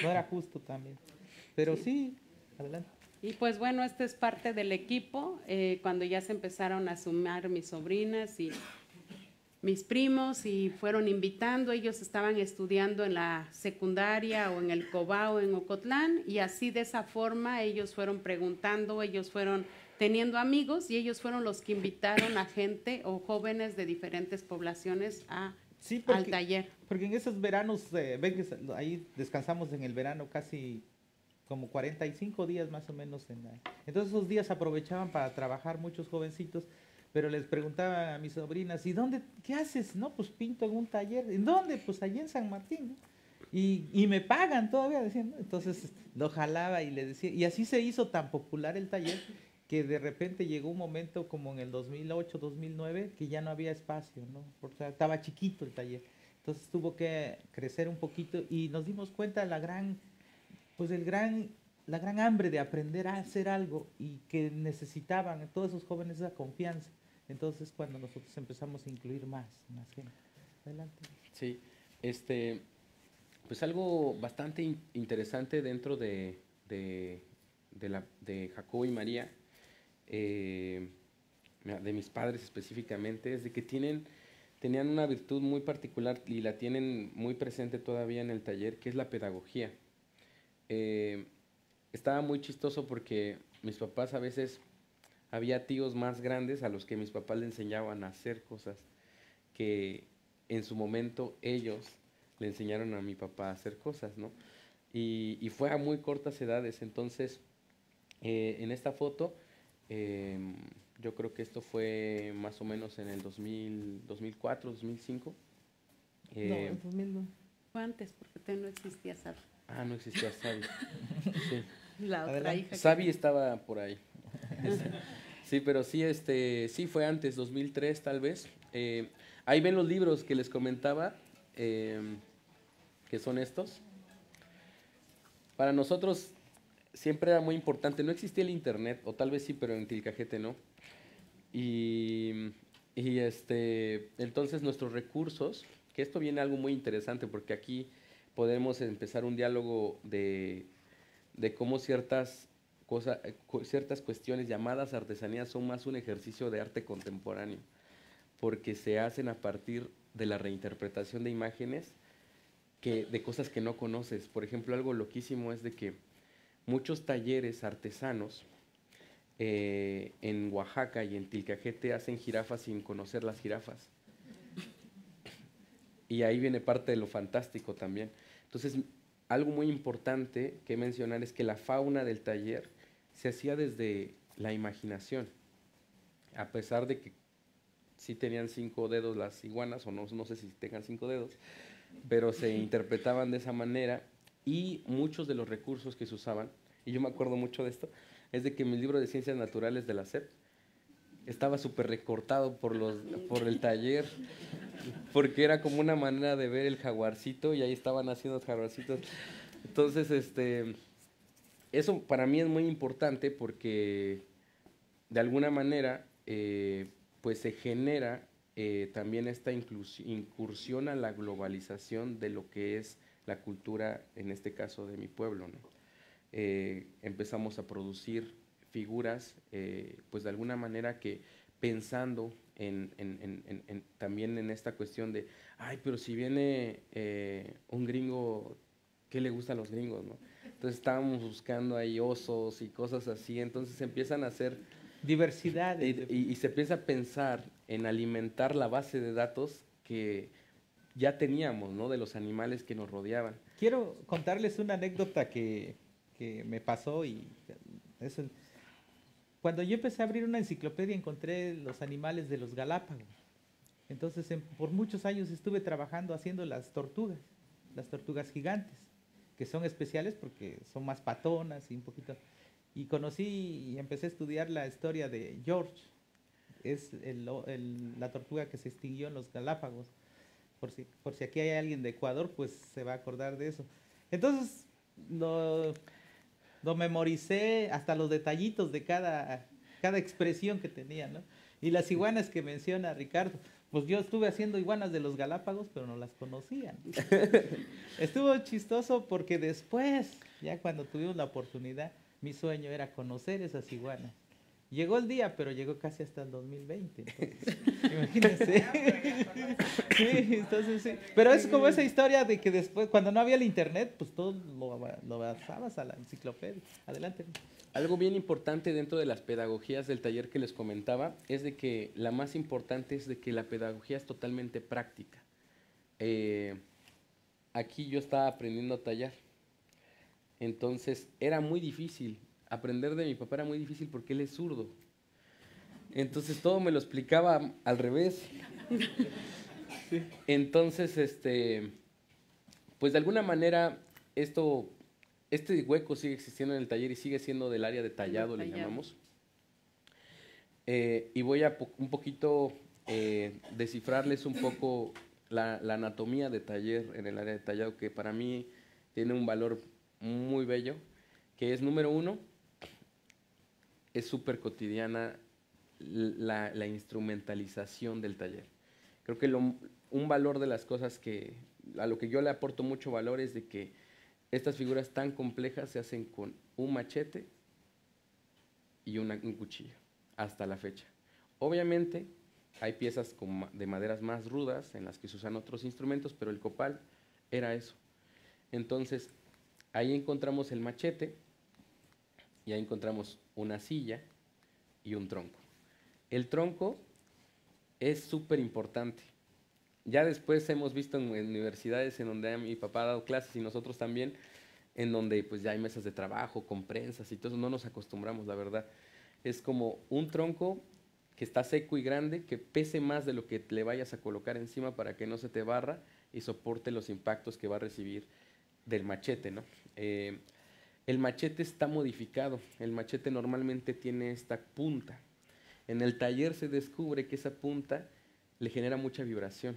no era justo también. Pero sí, adelante. Y pues bueno, este es parte del equipo, eh, cuando ya se empezaron a sumar mis sobrinas y mis primos y fueron invitando, ellos estaban estudiando en la secundaria o en el Cobao, en Ocotlán, y así de esa forma ellos fueron preguntando, ellos fueron teniendo amigos y ellos fueron los que invitaron a gente o jóvenes de diferentes poblaciones a, sí, porque, al taller. Porque en esos veranos, eh, ven que ahí descansamos en el verano casi como cuarenta y cinco días más o menos. En la, entonces esos días aprovechaban para trabajar muchos jovencitos. Pero les preguntaba a mis sobrinas, ¿y dónde, qué haces? No, pues pinto en un taller. ¿En dónde? Pues allí en San Martín, ¿no? Y, y me pagan todavía, decían, ¿no? Entonces lo jalaba y le decía, y así se hizo tan popular el taller, que de repente llegó un momento como en el dos mil ocho, dos mil nueve, que ya no había espacio, ¿no? O sea, estaba chiquito el taller. Entonces tuvo que crecer un poquito y nos dimos cuenta de la gran, pues el gran, la gran hambre de aprender a hacer algo y que necesitaban todos esos jóvenes esa confianza. Entonces, cuando nosotros empezamos a incluir más, más gente. Adelante. Sí, este, pues algo bastante in interesante dentro de, de, de, la, de Jacobo y María, eh, de mis padres específicamente, es de que tienen, tenían una virtud muy particular y la tienen muy presente todavía en el taller, que es la pedagogía. Eh, estaba muy chistoso porque mis papás a veces... Había tíos más grandes a los que mis papás le enseñaban a hacer cosas que en su momento ellos le enseñaron a mi papá a hacer cosas, ¿no? Y, y fue a muy cortas edades. Entonces, eh, en esta foto, eh, yo creo que esto fue más o menos en el dos mil, dos mil cuatro, dos mil cinco. Eh, no, en dos mil no. Fue antes, porque usted no existía Sabi. Ah, no existía Sabi. Sí. La otra Adelante. hija. Sabi estaba por ahí. Sí, pero sí, este, sí fue antes, dos mil tres tal vez. Eh, ahí ven los libros que les comentaba, eh, que son estos. Para nosotros siempre era muy importante, no existía el internet, o tal vez sí, pero en Tilcajete no. Y, y este, entonces nuestros recursos, que esto viene algo muy interesante, porque aquí podemos empezar un diálogo de, de cómo ciertas... Cosa, ciertas cuestiones llamadas artesanías son más un ejercicio de arte contemporáneo, porque se hacen a partir de la reinterpretación de imágenes que, de cosas que no conoces. Por ejemplo, algo loquísimo es de que muchos talleres artesanos eh, en Oaxaca y en Tilcajete hacen jirafas sin conocer las jirafas. Y ahí viene parte de lo fantástico también. Entonces, algo muy importante que mencionar es que la fauna del taller se hacía desde la imaginación, a pesar de que sí tenían cinco dedos las iguanas, o no, no sé si tengan cinco dedos, pero se interpretaban de esa manera, y muchos de los recursos que se usaban, y yo me acuerdo mucho de esto, es de que mi libro de Ciencias Naturales de la S E P estaba súper recortado por, los, por el taller, porque era como una manera de ver el jaguarcito, y ahí estaban haciendo los jaguarcitos. Entonces, este, eso para mí es muy importante porque de alguna manera, eh, pues se genera eh, también esta incursión a la globalización de lo que es la cultura, en este caso de mi pueblo, ¿no? Eh, empezamos a producir figuras, eh, pues de alguna manera que pensando en, en, en, en, también en esta cuestión de, ay, pero si viene eh, un gringo, ¿qué le gusta a los gringos, no? Entonces estábamos buscando ahí osos y cosas así, entonces empiezan a hacer diversidad y, y, y se empieza a pensar en alimentar la base de datos que ya teníamos, ¿no? De los animales que nos rodeaban. Quiero contarles una anécdota que, que me pasó y eso. Cuando yo empecé a abrir una enciclopedia encontré los animales de los Galápagos. Entonces en, por muchos años estuve trabajando haciendo las tortugas, las tortugas gigantes, que son especiales porque son más patonas y un poquito. Y conocí y empecé a estudiar la historia de George, es el, el, la tortuga que se extinguió en los Galápagos. Por si, por si aquí hay alguien de Ecuador, pues se va a acordar de eso. Entonces lo... Lo memoricé hasta los detallitos de cada, cada expresión que tenía, ¿no? Y las iguanas que menciona Ricardo, pues yo estuve haciendo iguanas de los Galápagos, pero no las conocían. Estuvo chistoso porque después, ya cuando tuvimos la oportunidad, mi sueño era conocer esas iguanas. Llegó el día, pero llegó casi hasta el dos mil veinte. Entonces, imagínense. Sí, entonces sí. Pero es como esa historia de que después, cuando no había el internet, pues todo lo, lo basabas a la enciclopedia. Adelante. Algo bien importante dentro de las pedagogías del taller que les comentaba es de que la más importante es de que la pedagogía es totalmente práctica. Eh, aquí yo estaba aprendiendo a tallar. Entonces era muy difícil. Aprender de mi papá era muy difícil porque él es zurdo. Entonces todo me lo explicaba al revés. Sí. Entonces, este, pues de alguna manera esto, este hueco sigue existiendo en el taller y sigue siendo del área de tallado, le llamamos. Eh, y voy a po un poquito eh, descifrarles un poco la, la anatomía de taller en el área de tallado, que para mí tiene un valor muy bello, que es número uno, es súper cotidiana la, la instrumentalización del taller. Creo que lo, un valor de las cosas que, a lo que yo le aporto mucho valor es de que estas figuras tan complejas se hacen con un machete y una, un cuchillo, hasta la fecha. Obviamente hay piezas con, de maderas más rudas en las que se usan otros instrumentos, pero el copal era eso. Entonces, ahí encontramos el machete y ahí encontramos una silla y un tronco. El tronco es súper importante. Ya después hemos visto en, en universidades en donde mi papá ha dado clases y nosotros también, en donde pues ya hay mesas de trabajo con prensas y todo eso, no nos acostumbramos, la verdad. Es como un tronco que está seco y grande, que pese más de lo que le vayas a colocar encima para que no se te barra y soporte los impactos que va a recibir del machete, ¿no? Eh, el machete está modificado, el machete normalmente tiene esta punta. En el taller se descubre que esa punta le genera mucha vibración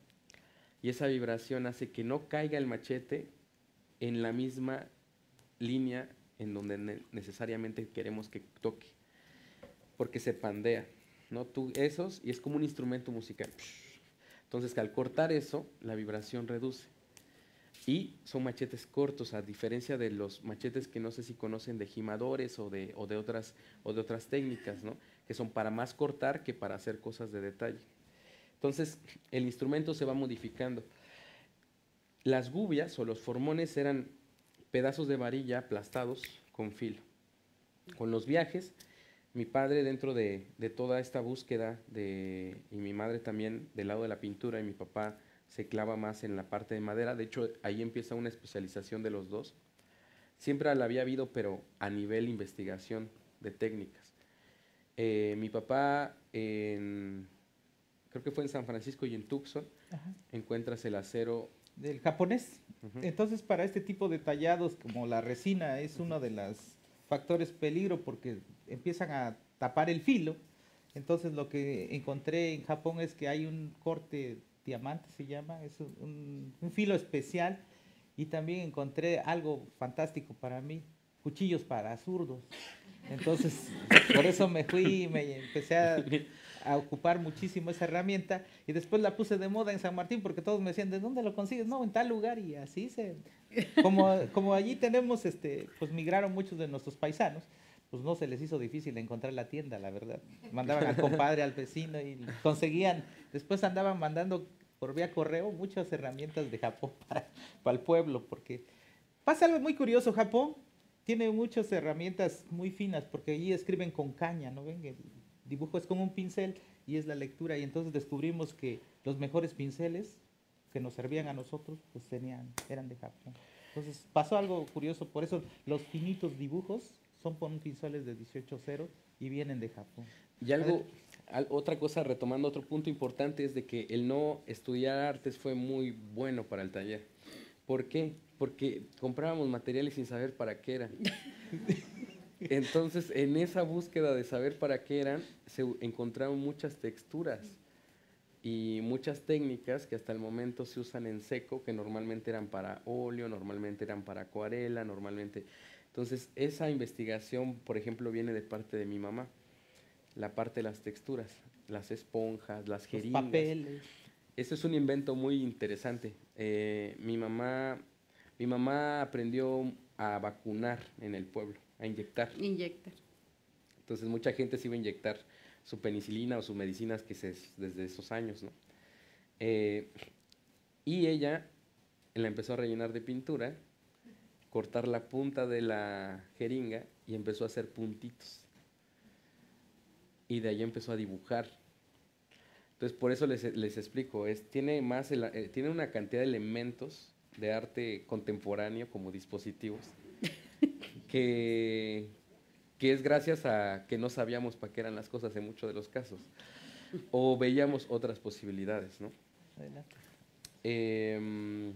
y esa vibración hace que no caiga el machete en la misma línea en donde ne necesariamente queremos que toque, porque se pandea, ¿no? Tú esos, y es como un instrumento musical. Entonces, al cortar eso, la vibración reduce. Y son machetes cortos, a diferencia de los machetes que no sé si conocen de gimadores o de, o de, otras, o de otras técnicas, ¿no? Que son para más cortar que para hacer cosas de detalle. Entonces, el instrumento se va modificando. Las gubias o los formones eran pedazos de varilla aplastados con filo. Con los viajes, mi padre dentro de, de toda esta búsqueda, de, y mi madre también del lado de la pintura, y mi papá se clava más en la parte de madera. De hecho, ahí empieza una especialización de los dos. Siempre la había habido, pero a nivel investigación de técnicas. Eh, mi papá, en, creo que fue en San Francisco y en Tucson, Ajá. encuentras el acero del japonés. Uh-huh. Entonces, para este tipo de tallados, como la resina es uh-huh. uno de los factores peligro porque empiezan a tapar el filo. Entonces, lo que encontré en Japón es que hay un corte diamante, se llama, es un, un filo especial, y también encontré algo fantástico para mí, cuchillos para zurdos. Entonces, por eso me fui y me empecé a, a ocupar muchísimo esa herramienta, y después la puse de moda en San Martín porque todos me decían, ¿de dónde lo consigues? No, en tal lugar, y así se... Como, como allí tenemos, este, pues migraron muchos de nuestros paisanos, pues no se les hizo difícil encontrar la tienda, la verdad. Mandaban al compadre, al vecino, y conseguían. Después andaban mandando por vía correo muchas herramientas de Japón para, para el pueblo, porque pasa algo muy curioso. Japón tiene muchas herramientas muy finas, porque allí escriben con caña, ¿no ven? El dibujo es como un pincel y es la lectura, y entonces descubrimos que los mejores pinceles que nos servían a nosotros, pues tenían, eran de Japón. Entonces pasó algo curioso, por eso los finitos dibujos son con pinceles de dieciocho cero y vienen de Japón. Y algo, al, otra cosa, retomando otro punto importante, es de que el no estudiar artes fue muy bueno para el taller. ¿Por qué? Porque comprábamos materiales sin saber para qué eran. Entonces, en esa búsqueda de saber para qué eran, se encontraron muchas texturas y muchas técnicas que hasta el momento se usan en seco, que normalmente eran para óleo, normalmente eran para acuarela, normalmente... Entonces, esa investigación, por ejemplo, viene de parte de mi mamá. la parte de las texturas, las esponjas, las Los jeringas. papeles. Eso es un invento muy interesante. Eh, mi mamá, mi mamá aprendió a vacunar en el pueblo, a inyectar. Inyectar. Entonces mucha gente se iba a inyectar su penicilina o sus medicinas que se, desde esos años, ¿no? Eh, y ella la empezó a rellenar de pintura, cortar la punta de la jeringa y empezó a hacer puntitos. Y de ahí empezó a dibujar. Entonces, por eso les, les explico, es, tiene, más el, eh, tiene una cantidad de elementos de arte contemporáneo como dispositivos que, que es gracias a que no sabíamos para qué eran las cosas en muchos de los casos, o veíamos otras posibilidades, ¿no? Adelante. Eh,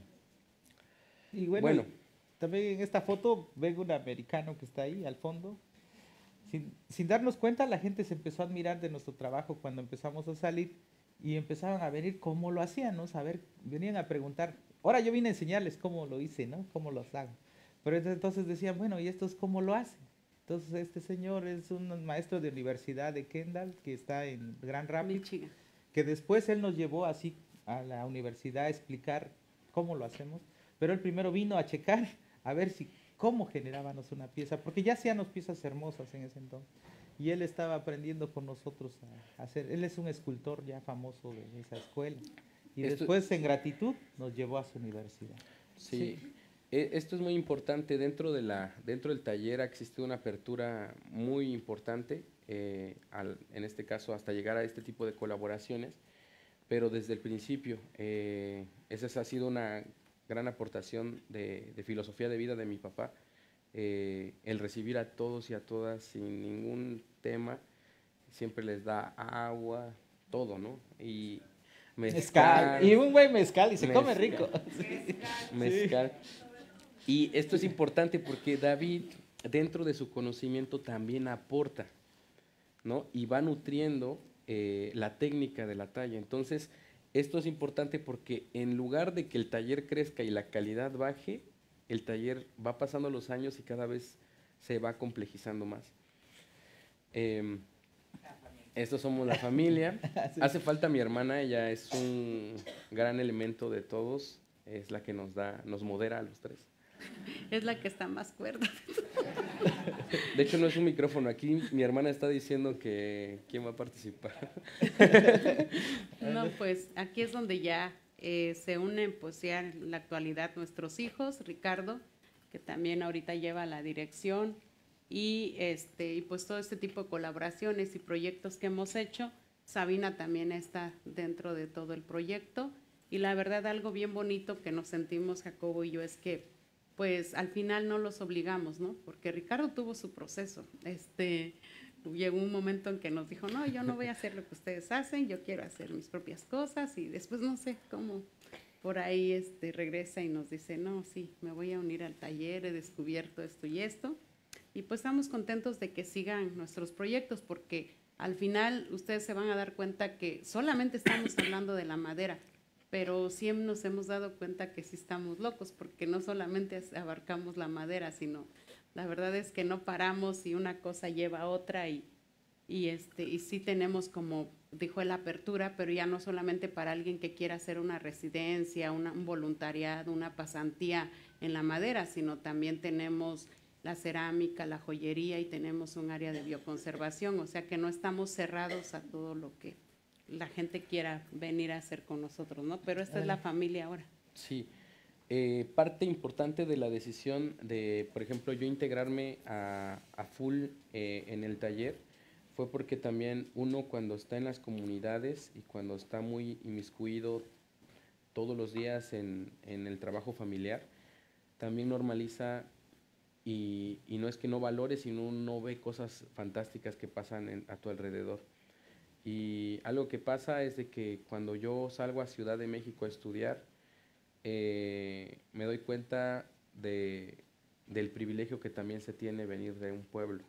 Y bueno, bueno. y también en esta foto ven un americano que está ahí al fondo. Sin, sin darnos cuenta, la gente se empezó a admirar de nuestro trabajo cuando empezamos a salir y empezaron a venir cómo lo hacían, ¿no? Saber, venían a preguntar. Ahora yo vine a enseñarles cómo lo hice, ¿no? Cómo lo hago. Pero entonces decían, bueno, ¿y estos cómo lo hacen? Entonces este señor es un maestro de universidad de Kendall que está en Grand Rapids, Michigan. que después él nos llevó así a la universidad a explicar cómo lo hacemos. Pero él primero vino a checar, a ver si cómo generábamos una pieza, porque ya hacíamos piezas hermosas en ese entonces. Y él estaba aprendiendo con nosotros a hacer, él es un escultor ya famoso de esa escuela. Y Esto, después, en gratitud, nos llevó a su universidad. Sí, sí. Eh, esto es muy importante. Dentro, de la, dentro del taller existe una apertura muy importante, eh, al, en este caso hasta llegar a este tipo de colaboraciones, pero desde el principio, eh, esa ha sido una gran aportación de, de filosofía de vida de mi papá, eh, el recibir a todos y a todas sin ningún tema, siempre les da agua, todo, ¿no? Y mezcal, mezcal y un buen mezcal y se mezcal, come rico. Mezcal. mezcal. Y esto es importante porque David, dentro de su conocimiento, también aporta, ¿no? Y va nutriendo eh, la técnica de la talla. Entonces, esto es importante porque en lugar de que el taller crezca y la calidad baje, el taller va pasando los años y cada vez se va complejizando más. Eh, estos somos la familia. Sí. Hace falta mi hermana, ella es un gran elemento de todos, es la que nos da, nos modera a los tres. Es la que está más cuerda. De hecho, no es un micrófono. Aquí mi hermana está diciendo que quién va a participar. No, pues aquí es donde ya eh, se unen, pues ya en la actualidad nuestros hijos, Ricardo, que también ahorita lleva la dirección, y, este, y pues todo este tipo de colaboraciones y proyectos que hemos hecho. Sabina también está dentro de todo el proyecto, y la verdad algo bien bonito que nos sentimos Jacobo y yo es que pues al final no los obligamos, ¿no? Porque Ricardo tuvo su proceso. Este, llegó un momento en que nos dijo, no, yo no voy a hacer lo que ustedes hacen, yo quiero hacer mis propias cosas, y después no sé cómo por ahí este, regresa y nos dice, no, sí, me voy a unir al taller, he descubierto esto y esto, y pues estamos contentos de que sigan nuestros proyectos, porque al final ustedes se van a dar cuenta que solamente estamos hablando de la madera, pero sí nos hemos dado cuenta que sí estamos locos, porque no solamente abarcamos la madera, sino la verdad es que no paramos y una cosa lleva a otra, y, y, este, y sí tenemos, como dijo, la apertura, pero ya no solamente para alguien que quiera hacer una residencia, una, un voluntariado, una pasantía en la madera, sino también tenemos la cerámica, la joyería, y tenemos un área de bioconservación, o sea que no estamos cerrados a todo lo que la gente quiera venir a hacer con nosotros, ¿no? Pero esta es la familia ahora. Sí. Eh, parte importante de la decisión de, por ejemplo, yo integrarme a, a full eh, en el taller fue porque también uno, cuando está en las comunidades y cuando está muy inmiscuido todos los días en, en el trabajo familiar, también normaliza y, y no es que no valore, sino uno ve cosas fantásticas que pasan en, a tu alrededor. Y algo que pasa es de que cuando yo salgo a Ciudad de México a estudiar, eh, me doy cuenta de, del privilegio que también se tiene venir de un pueblo.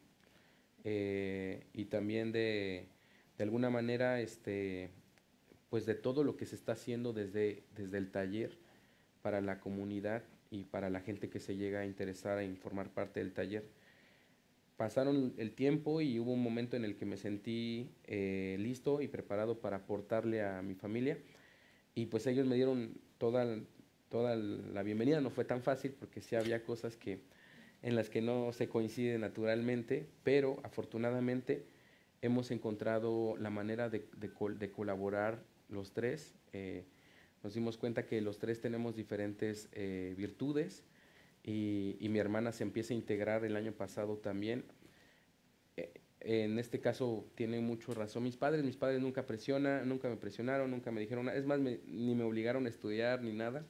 Eh, y también de, de alguna manera, este, pues de todo lo que se está haciendo desde, desde el taller para la comunidad y para la gente que se llega a interesar en formar parte del taller. pasaron el tiempo y hubo un momento en el que me sentí eh, listo y preparado para aportarle a mi familia, y pues ellos me dieron toda, toda la bienvenida. No fue tan fácil porque sí había cosas que, en las que no se coincide naturalmente, pero afortunadamente hemos encontrado la manera de, de, col de colaborar los tres. Eh, nos dimos cuenta que los tres tenemos diferentes eh, virtudes, y, y mi hermana se empieza a integrar el año pasado también. Eh, en este caso tienen mucho razón mis padres. Mis padres nunca presionan, nunca me presionaron, nunca me dijeron nada. Es más, me, ni me obligaron a estudiar ni nada.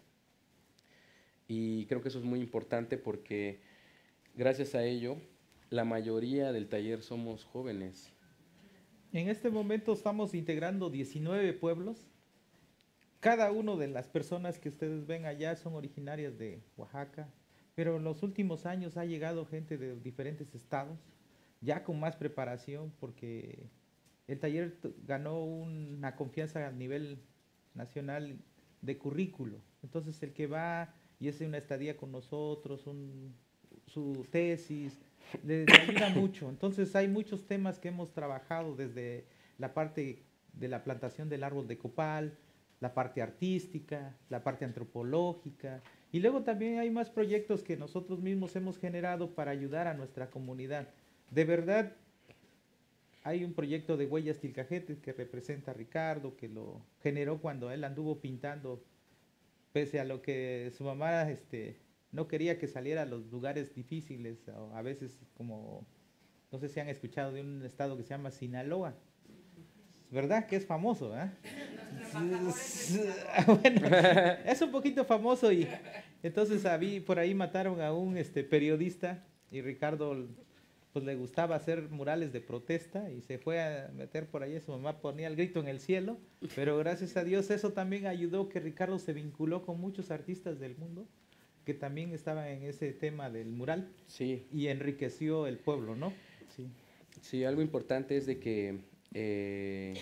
Y creo que eso es muy importante porque gracias a ello la mayoría del taller somos jóvenes. En este momento estamos integrando diecinueve pueblos. Cada una de las personas que ustedes ven allá son originarias de Oaxaca, pero en los últimos años ha llegado gente de diferentes estados, ya con más preparación, porque el taller ganó una confianza a nivel nacional de currículo. Entonces el que va y hace una estadía con nosotros, un, su tesis, le, le ayuda mucho. Entonces hay muchos temas que hemos trabajado desde la parte de la plantación del árbol de copal, la parte artística, la parte antropológica, y luego también hay más proyectos que nosotros mismos hemos generado para ayudar a nuestra comunidad. De verdad, hay un proyecto de Huellas Tilcajetes que representa a Ricardo, que lo generó cuando él anduvo pintando, pese a lo que su mamá este, no quería que saliera a los lugares difíciles, o a veces como, no sé si han escuchado de un estado que se llama Sinaloa, ¿verdad? Que es famoso, ¿eh? Bueno, es un poquito famoso, y entonces a mí, por ahí mataron a un este, periodista, y Ricardo pues le gustaba hacer murales de protesta y se fue a meter por ahí. Su mamá ponía el grito en el cielo, pero gracias a Dios eso también ayudó, que Ricardo se vinculó con muchos artistas del mundo que también estaban en ese tema del mural. Sí. Y enriqueció el pueblo, ¿no? Sí. Sí, algo importante es de que eh,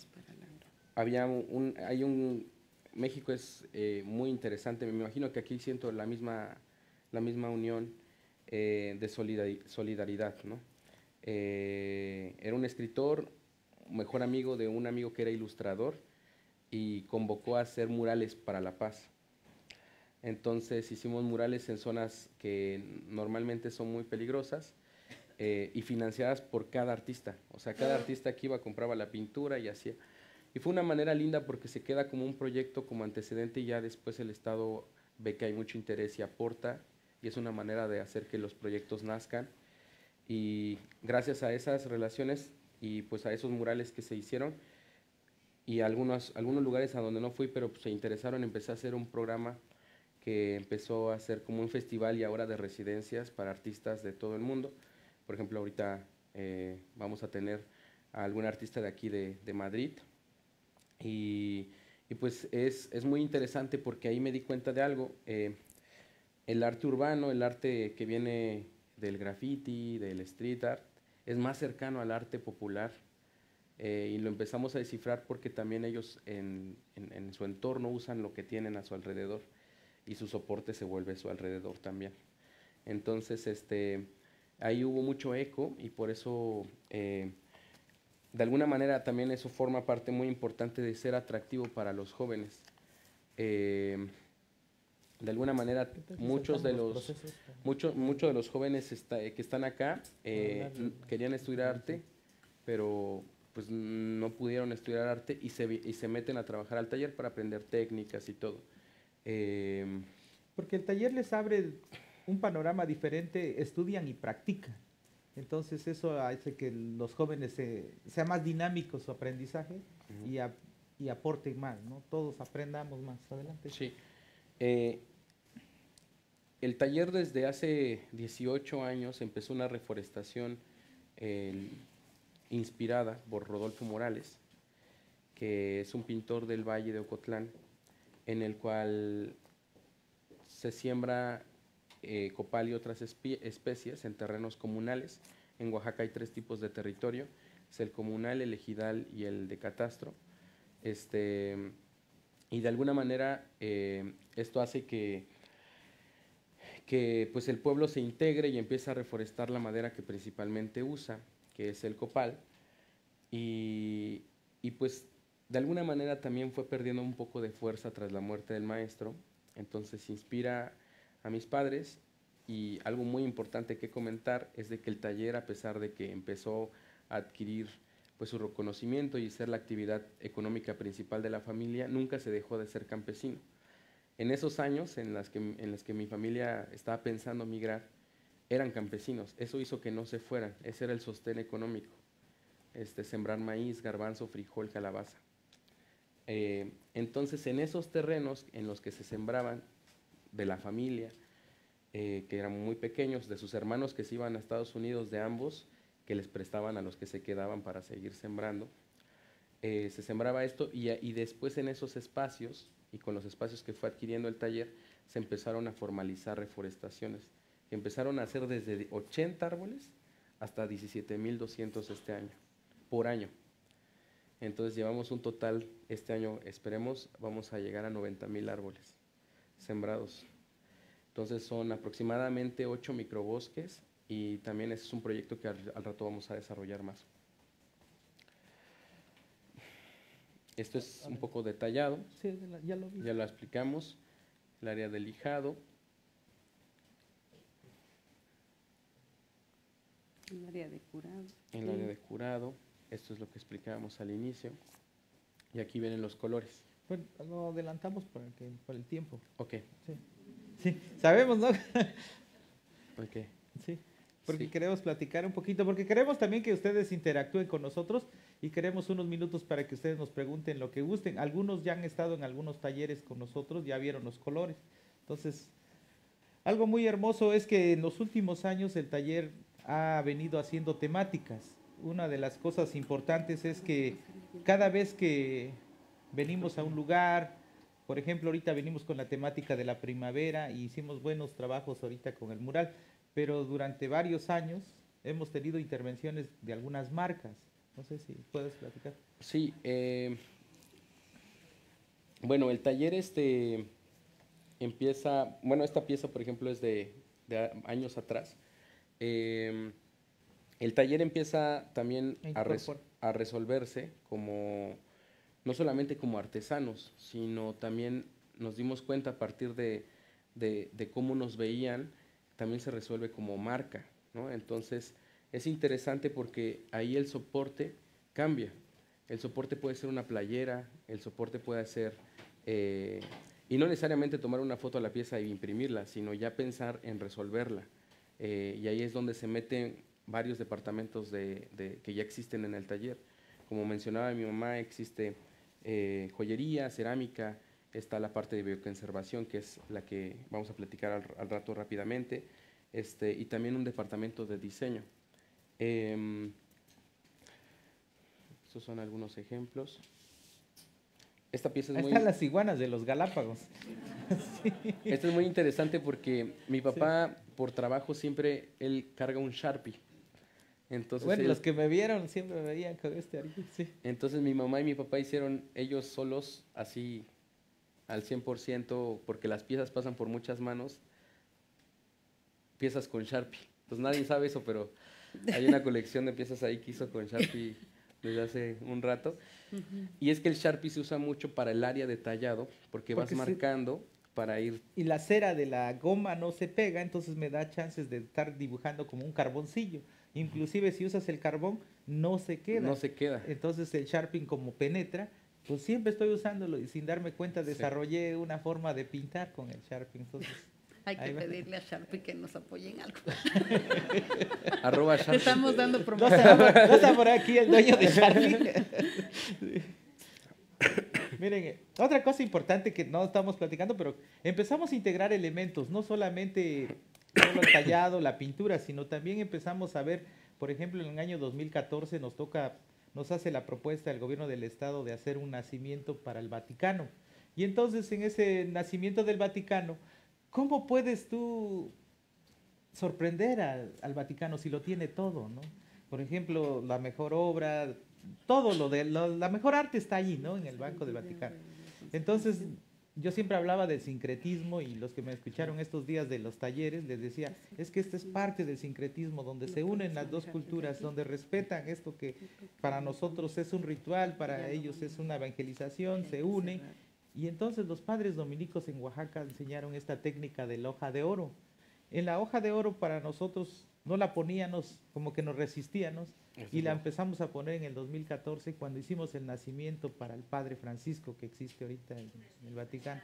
había un, hay un, México es eh, muy interesante. Me imagino que aquí siento la misma, la misma unión eh, de solidaridad, ¿no? Eh, era un escritor, mejor amigo de un amigo que era ilustrador, y convocó a hacer murales para la paz. Entonces hicimos murales en zonas que normalmente son muy peligrosas, eh, y financiadas por cada artista. O sea, cada artista que iba compraba la pintura y hacía. Y fue una manera linda porque se queda como un proyecto, como antecedente, y ya después el Estado ve que hay mucho interés y aporta, y es una manera de hacer que los proyectos nazcan. Y gracias a esas relaciones y pues a esos murales que se hicieron, y algunos, algunos lugares a donde no fui, pero pues, se interesaron, empecé a hacer un programa que empezó a ser como un festival y ahora de residencias para artistas de todo el mundo. Por ejemplo, ahorita eh, vamos a tener a algún artista de aquí de, de Madrid, y, y pues es, es muy interesante porque ahí me di cuenta de algo. Eh, el arte urbano, el arte que viene del graffiti, del street art, es más cercano al arte popular, eh, y lo empezamos a descifrar porque también ellos en, en, en su entorno usan lo que tienen a su alrededor, y su soporte se vuelve a su alrededor también. Entonces, este, ahí hubo mucho eco, y por eso, eh, de alguna manera, también eso forma parte muy importante de ser atractivo para los jóvenes. Eh, de alguna manera, muchos de los, mucho, muchos de los jóvenes está, que están acá eh, querían estudiar arte, pero pues no pudieron estudiar arte, y se, y se meten a trabajar al taller para aprender técnicas y todo. Eh, Porque el taller les abre un panorama diferente, estudian y practican. Entonces eso hace que los jóvenes se, sea más dinámico su aprendizaje, uh-huh, y, a, y aporten más, ¿no? Todos aprendamos más. Adelante. Sí. Eh, el taller desde hace dieciocho años empezó una reforestación eh, inspirada por Rodolfo Morales, que es un pintor del Valle de Ocotlán, en el cual se siembra eh, copal y otras especies en terrenos comunales. En Oaxaca hay tres tipos de territorio, es el comunal, el ejidal y el de catastro. Este, y de alguna manera eh, esto hace que, que pues el pueblo se integre y empieza a reforestar la madera que principalmente usa, que es el copal, y, y pues de alguna manera también fue perdiendo un poco de fuerza tras la muerte del maestro. Entonces inspira a mis padres, y algo muy importante que comentar es de que el taller, a pesar de que empezó a adquirir pues su reconocimiento y ser la actividad económica principal de la familia, nunca se dejó de ser campesino. En esos años en las que, en las que mi familia estaba pensando migrar, eran campesinos. Eso hizo que no se fueran. Ese era el sostén económico. Este, sembrar maíz, garbanzo, frijol, calabaza. Eh, entonces, en esos terrenos en los que se sembraban de la familia, eh, que eran muy pequeños, de sus hermanos que se iban a Estados Unidos, de ambos, que les prestaban a los que se quedaban para seguir sembrando, eh, se sembraba esto, y, y después en esos espacios, y con los espacios que fue adquiriendo el taller, se empezaron a formalizar reforestaciones, que empezaron a hacer desde ochenta árboles hasta diecisiete mil doscientos este año, por año. Entonces llevamos un total, este año esperemos, vamos a llegar a noventa mil árboles sembrados. Entonces son aproximadamente ocho microbosques, y también ese es un proyecto que al, al rato vamos a desarrollar más. Esto es un poco detallado, Sí, ya lo vi. ya lo explicamos, el área de lijado. El área de curado. El área de curado, esto es lo que explicábamos al inicio, y aquí vienen los colores. Bueno, lo adelantamos por el, que- por el tiempo. Ok, Sí. Sí, sabemos, ¿no? ok. Sí, porque Sí. queremos platicar un poquito, porque queremos también que ustedes interactúen con nosotros, y queremos unos minutos para que ustedes nos pregunten lo que gusten. Algunos ya han estado en algunos talleres con nosotros, ya vieron los colores. Entonces, algo muy hermoso es que en los últimos años el taller ha venido haciendo temáticas. Una de las cosas importantes es que cada vez que venimos a un lugar, por ejemplo, ahorita venimos con la temática de la primavera y hicimos buenos trabajos ahorita con el mural, pero durante varios años hemos tenido intervenciones de algunas marcas. No sé si puedes platicar. Sí, eh, bueno, el taller este empieza, bueno, esta pieza, por ejemplo, es de, de a- años atrás. Eh, el taller empieza también a, res- Incorpora. a resolverse como, no solamente como artesanos, sino también nos dimos cuenta a partir de, de, de cómo nos veían, también se resuelve como marca, ¿no? Entonces, es interesante porque ahí el soporte cambia. El soporte puede ser una playera, el soporte puede ser, eh, y no necesariamente tomar una foto a la pieza y imprimirla, sino ya pensar en resolverla. Eh, y ahí es donde se meten varios departamentos de, de, que ya existen en el taller. Como mencionaba mi mamá, existe eh, joyería, cerámica, está la parte de bioconservación, que es la que vamos a platicar al, al rato rápidamente, este, y también un departamento de diseño. Eh, estos son algunos ejemplos. Esta pieza es Ahí muy, están las iguanas de los Galápagos. esto es muy interesante porque mi papá, por trabajo, siempre él carga un Sharpie. Entonces, Bueno, él- los que me vieron siempre me veían con este Ariel, sí. entonces mi mamá y mi papá hicieron ellos solos, así al cien por ciento, porque las piezas pasan por muchas manos, piezas con Sharpie. Entonces nadie sabe eso, pero hay una colección de piezas ahí que hizo con Sharpie desde hace un rato. Y es que el Sharpie se usa mucho para el área de tallado, porque, Porque vas sí. marcando para ir... Y la cera de la goma no se pega, entonces me da chances de estar dibujando como un carboncillo. Inclusive si usas el carbón, no se queda. No se queda. Entonces el Sharpie como penetra, pues siempre estoy usándolo y sin darme cuenta Sí. desarrollé una forma de pintar con el Sharpie. Entonces, Hay que ahí va. pedirle a Sharpie que nos apoye en algo. Arroba Te Sharpie. estamos dando ¿No promoción. está, no está por aquí el dueño de Sharpie? Sí. Miren, eh, otra cosa importante que no estamos platicando, pero empezamos a integrar elementos, no solamente solo el tallado, la pintura, sino también empezamos a ver, por ejemplo, en el año dos mil catorce nos toca, nos hace la propuesta del gobierno del estado de hacer un nacimiento para el Vaticano. Y entonces en ese nacimiento del Vaticano, ¿cómo puedes tú sorprender al, al Vaticano si lo tiene todo, ¿no? Por ejemplo, la mejor obra, todo lo de lo- la mejor arte está allí, ¿no? En el Banco del Vaticano. Entonces, yo siempre hablaba del sincretismo y los que me escucharon estos días de los talleres les decía, es que esto es parte del sincretismo, donde se unen las dos culturas, donde respetan esto que para nosotros es un ritual, para ellos es una evangelización, se unen. Y entonces los padres dominicos en Oaxaca enseñaron esta técnica de la hoja de oro. En la hoja de oro para nosotros no la poníamos, como que nos resistíamos, y la empezamos a poner en el dos mil catorce cuando hicimos el nacimiento para el Padre Francisco que existe ahorita en, en el Vaticano.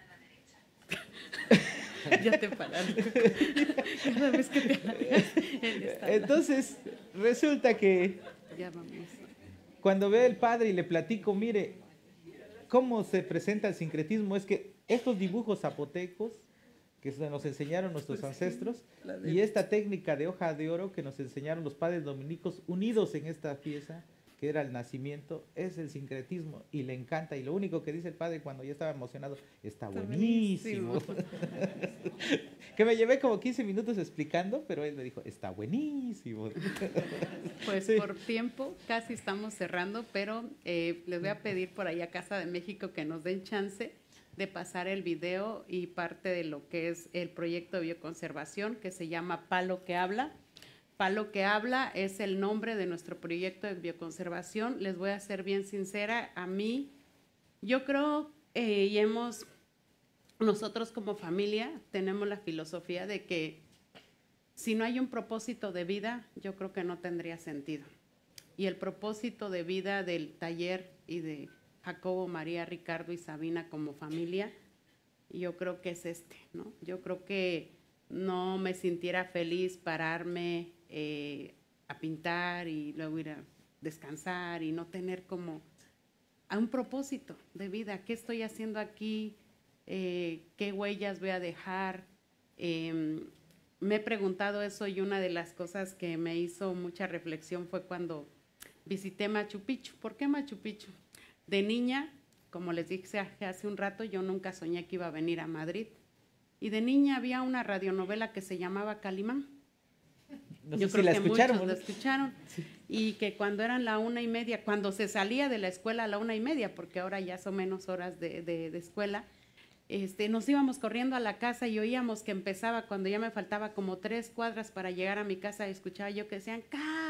Ya te paraste. Cada vez que te alargas, él está. Entonces, resulta que Ya vamos. cuando veo al Padre y le platico, mire, cómo se presenta el sincretismo, es que estos dibujos zapotecos que nos enseñaron nuestros ancestros, y esta técnica de hoja de oro que nos enseñaron los padres dominicos unidos en esta pieza, que era el nacimiento, es el sincretismo, y le encanta, y lo único que dice el padre cuando ya estaba emocionado, está, está buenísimo. buenísimo. Que me llevé como quince minutos explicando, pero él me dijo, está buenísimo. Pues sí. Por tiempo casi estamos cerrando, pero eh, les voy a pedir por ahí a Casa de México que nos den chance de pasar el video y parte de lo que es el proyecto de bioconservación que se llama Palo que Habla. Palo que Habla es el nombre de nuestro proyecto de bioconservación. Les voy a ser bien sincera, a mí, yo creo eh, y hemos, nosotros como familia tenemos la filosofía de que si no hay un propósito de vida, yo creo que no tendría sentido. Y el propósito de vida del taller y de Jacobo, María, Ricardo y Sabina como familia, yo creo que es este, ¿no? Yo creo que no me sintiera feliz pararme eh, a pintar y luego ir a descansar y no tener como a un propósito de vida. ¿Qué estoy haciendo aquí? Eh, ¿Qué huellas voy a dejar? Eh, me he preguntado eso y una de las cosas que me hizo mucha reflexión fue cuando visité Machu Picchu. ¿Por qué Machu Picchu? De niña, como les dije hace un rato, yo nunca soñé que iba a venir a Madrid. Y de niña había una radionovela que se llamaba Calimán. No yo sé creo si la que escucharon. muchos la escucharon. Sí. Y que cuando eran la una y media, cuando se salía de la escuela a la una y media, porque ahora ya son menos horas de, de, de escuela, este, nos íbamos corriendo a la casa y oíamos que empezaba, cuando ya me faltaba como tres cuadras para llegar a mi casa, y escuchaba yo que decían,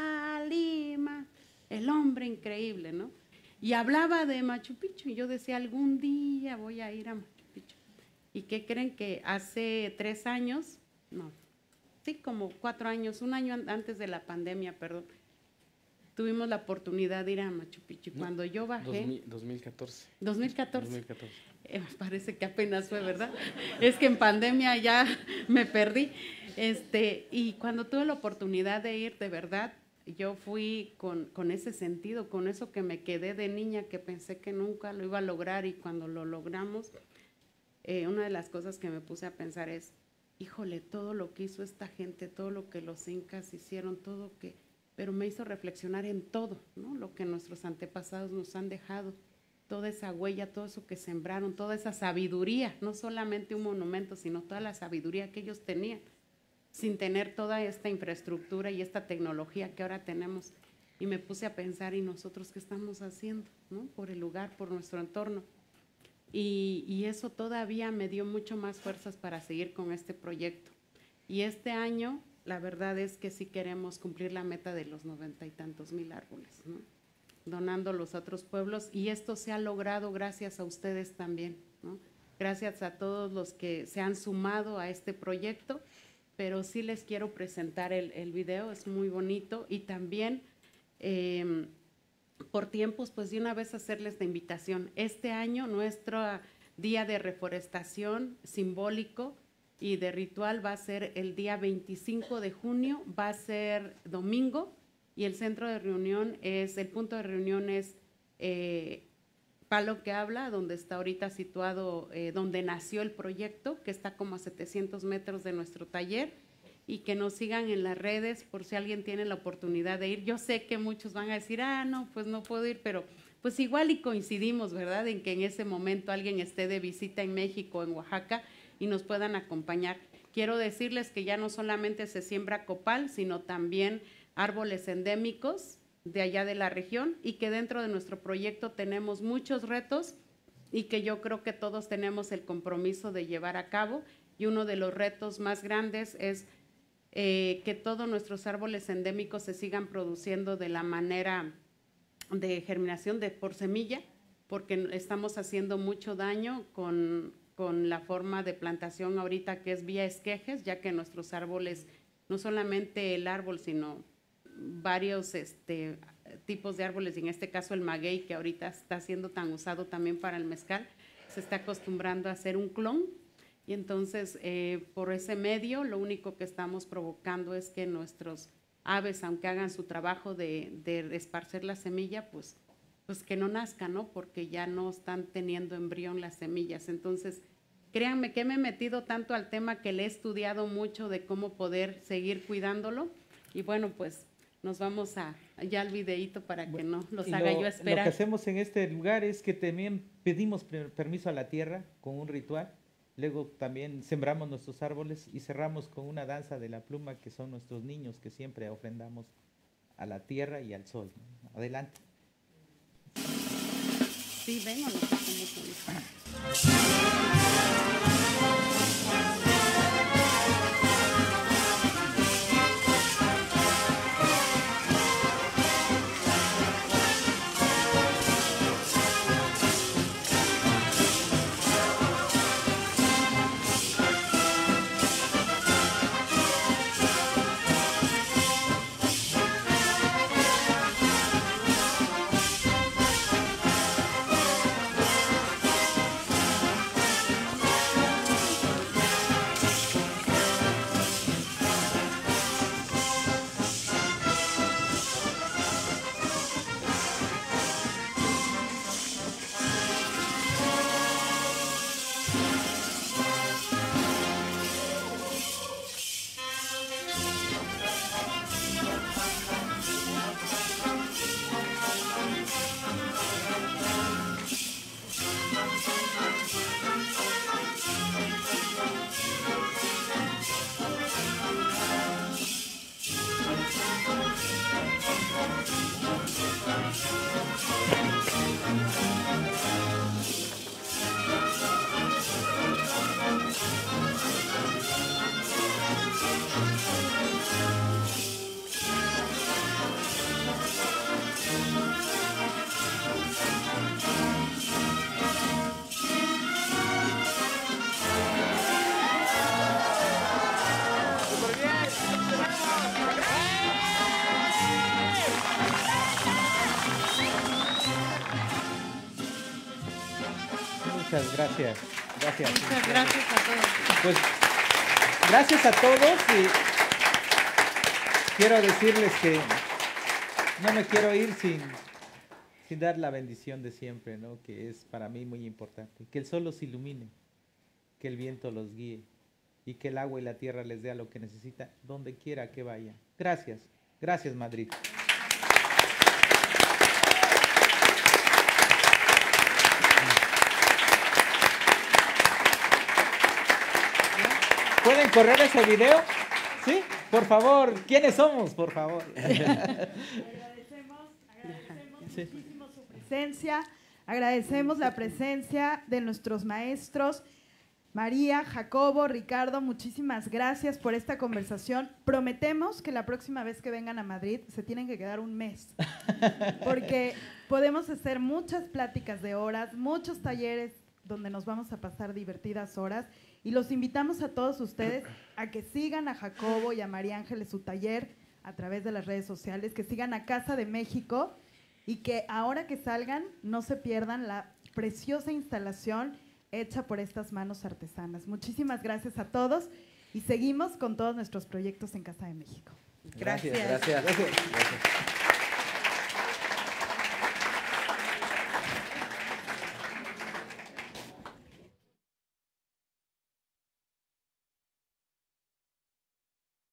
Calima, el hombre increíble, ¿no? Y hablaba de Machu Picchu, y yo decía, algún día voy a ir a Machu Picchu. ¿Y qué creen? Que hace tres años, no, sí, como cuatro años, un año antes de la pandemia, perdón, tuvimos la oportunidad de ir a Machu Picchu. No, cuando yo bajé... dos mil catorce. ¿dos mil catorce? dos mil catorce. Eh, parece que apenas fue, ¿verdad? Es que en pandemia ya me perdí. Este, y cuando tuve la oportunidad de ir, de verdad, yo fui con, con ese sentido, con eso que me quedé de niña, que pensé que nunca lo iba a lograr, y cuando lo logramos, eh, una de las cosas que me puse a pensar es, híjole, todo lo que hizo esta gente, todo lo que los incas hicieron, todo que, pero me hizo reflexionar en todo, ¿no? Lo que nuestros antepasados nos han dejado, toda esa huella, todo eso que sembraron, toda esa sabiduría, no solamente un monumento, sino toda la sabiduría que ellos tenían, sin tener toda esta infraestructura y esta tecnología que ahora tenemos. Y me puse a pensar, ¿y nosotros qué estamos haciendo, ¿no? Por el lugar, por nuestro entorno. Y, y eso todavía me dio mucho más fuerzas para seguir con este proyecto. Y este año, la verdad es que sí queremos cumplir la meta de los noventa y tantos mil árboles, ¿no? Donando los otros pueblos, y esto se ha logrado gracias a ustedes también, ¿no? Gracias a todos los que se han sumado a este proyecto. Pero sí les quiero presentar el, el video, es muy bonito, y también eh, por tiempos, pues de una vez hacerles la invitación. Este año nuestro día de reforestación simbólico y de ritual va a ser el día veinticinco de junio, va a ser domingo, y el centro de reunión es, el punto de reunión es eh, Palo que Habla, donde está ahorita situado, eh, donde nació el proyecto, que está como a setecientos metros de nuestro taller, y que nos sigan en las redes por si alguien tiene la oportunidad de ir. Yo sé que muchos van a decir, ah, no, pues no puedo ir, pero pues igual y coincidimos, ¿verdad?, en que en ese momento alguien esté de visita en México, en Oaxaca, y nos puedan acompañar. Quiero decirles que ya no solamente se siembra copal, sino también árboles endémicos de allá de la región, y que dentro de nuestro proyecto tenemos muchos retos y que yo creo que todos tenemos el compromiso de llevar a cabo, y uno de los retos más grandes es eh, que todos nuestros árboles endémicos se sigan produciendo de la manera de germinación de por semilla, porque estamos haciendo mucho daño con, con la forma de plantación ahorita que es vía esquejes, ya que nuestros árboles, no solamente el árbol, sino varios este, tipos de árboles, y en este caso el maguey, que ahorita está siendo tan usado también para el mezcal, se está acostumbrando a hacer un clon, y entonces eh, por ese medio lo único que estamos provocando es que nuestros aves, aunque hagan su trabajo de, de esparcer la semilla, pues, pues que no nazcan, ¿no? Porque ya no están teniendo embrión las semillas. Entonces, créanme que me he metido tanto al tema que le he estudiado mucho de cómo poder seguir cuidándolo, y bueno, pues nos vamos a ya al videíto para que no los Y haga lo, yo esperar. Lo que hacemos en este lugar es que también pedimos per- permiso a la tierra con un ritual, luego también sembramos nuestros árboles y cerramos con una danza de la pluma, que son nuestros niños que siempre ofrendamos a la tierra y al sol. Adelante. Sí, vengan, nos hacemos un... Muchas gracias. Gracias. Muchas gracias a todos. Pues gracias a todos, y quiero decirles que no me quiero ir sin, sin dar la bendición de siempre, ¿no? Que es para mí muy importante. Que el sol los ilumine, que el viento los guíe y que el agua y la tierra les dé lo que necesitan donde quiera que vayan. Gracias. Gracias, Madrid. ¿Pueden correr ese video? ¿Sí? Por favor. ¿Quiénes somos? Por favor. Agradecemos, agradecemos Sí. muchísimo su presencia, agradecemos la presencia de nuestros maestros, María, Jacobo, Ricardo, muchísimas gracias por esta conversación. Prometemos que la próxima vez que vengan a Madrid se tienen que quedar un mes, porque podemos hacer muchas pláticas de horas, muchos talleres donde nos vamos a pasar divertidas horas, y los invitamos a todos ustedes a que sigan a Jacobo y a María Ángeles su taller a través de las redes sociales, que sigan a Casa de México, y que ahora que salgan no se pierdan la preciosa instalación hecha por estas manos artesanas. Muchísimas gracias a todos, y seguimos con todos nuestros proyectos en Casa de México. Gracias. Gracias. Gracias. Gracias.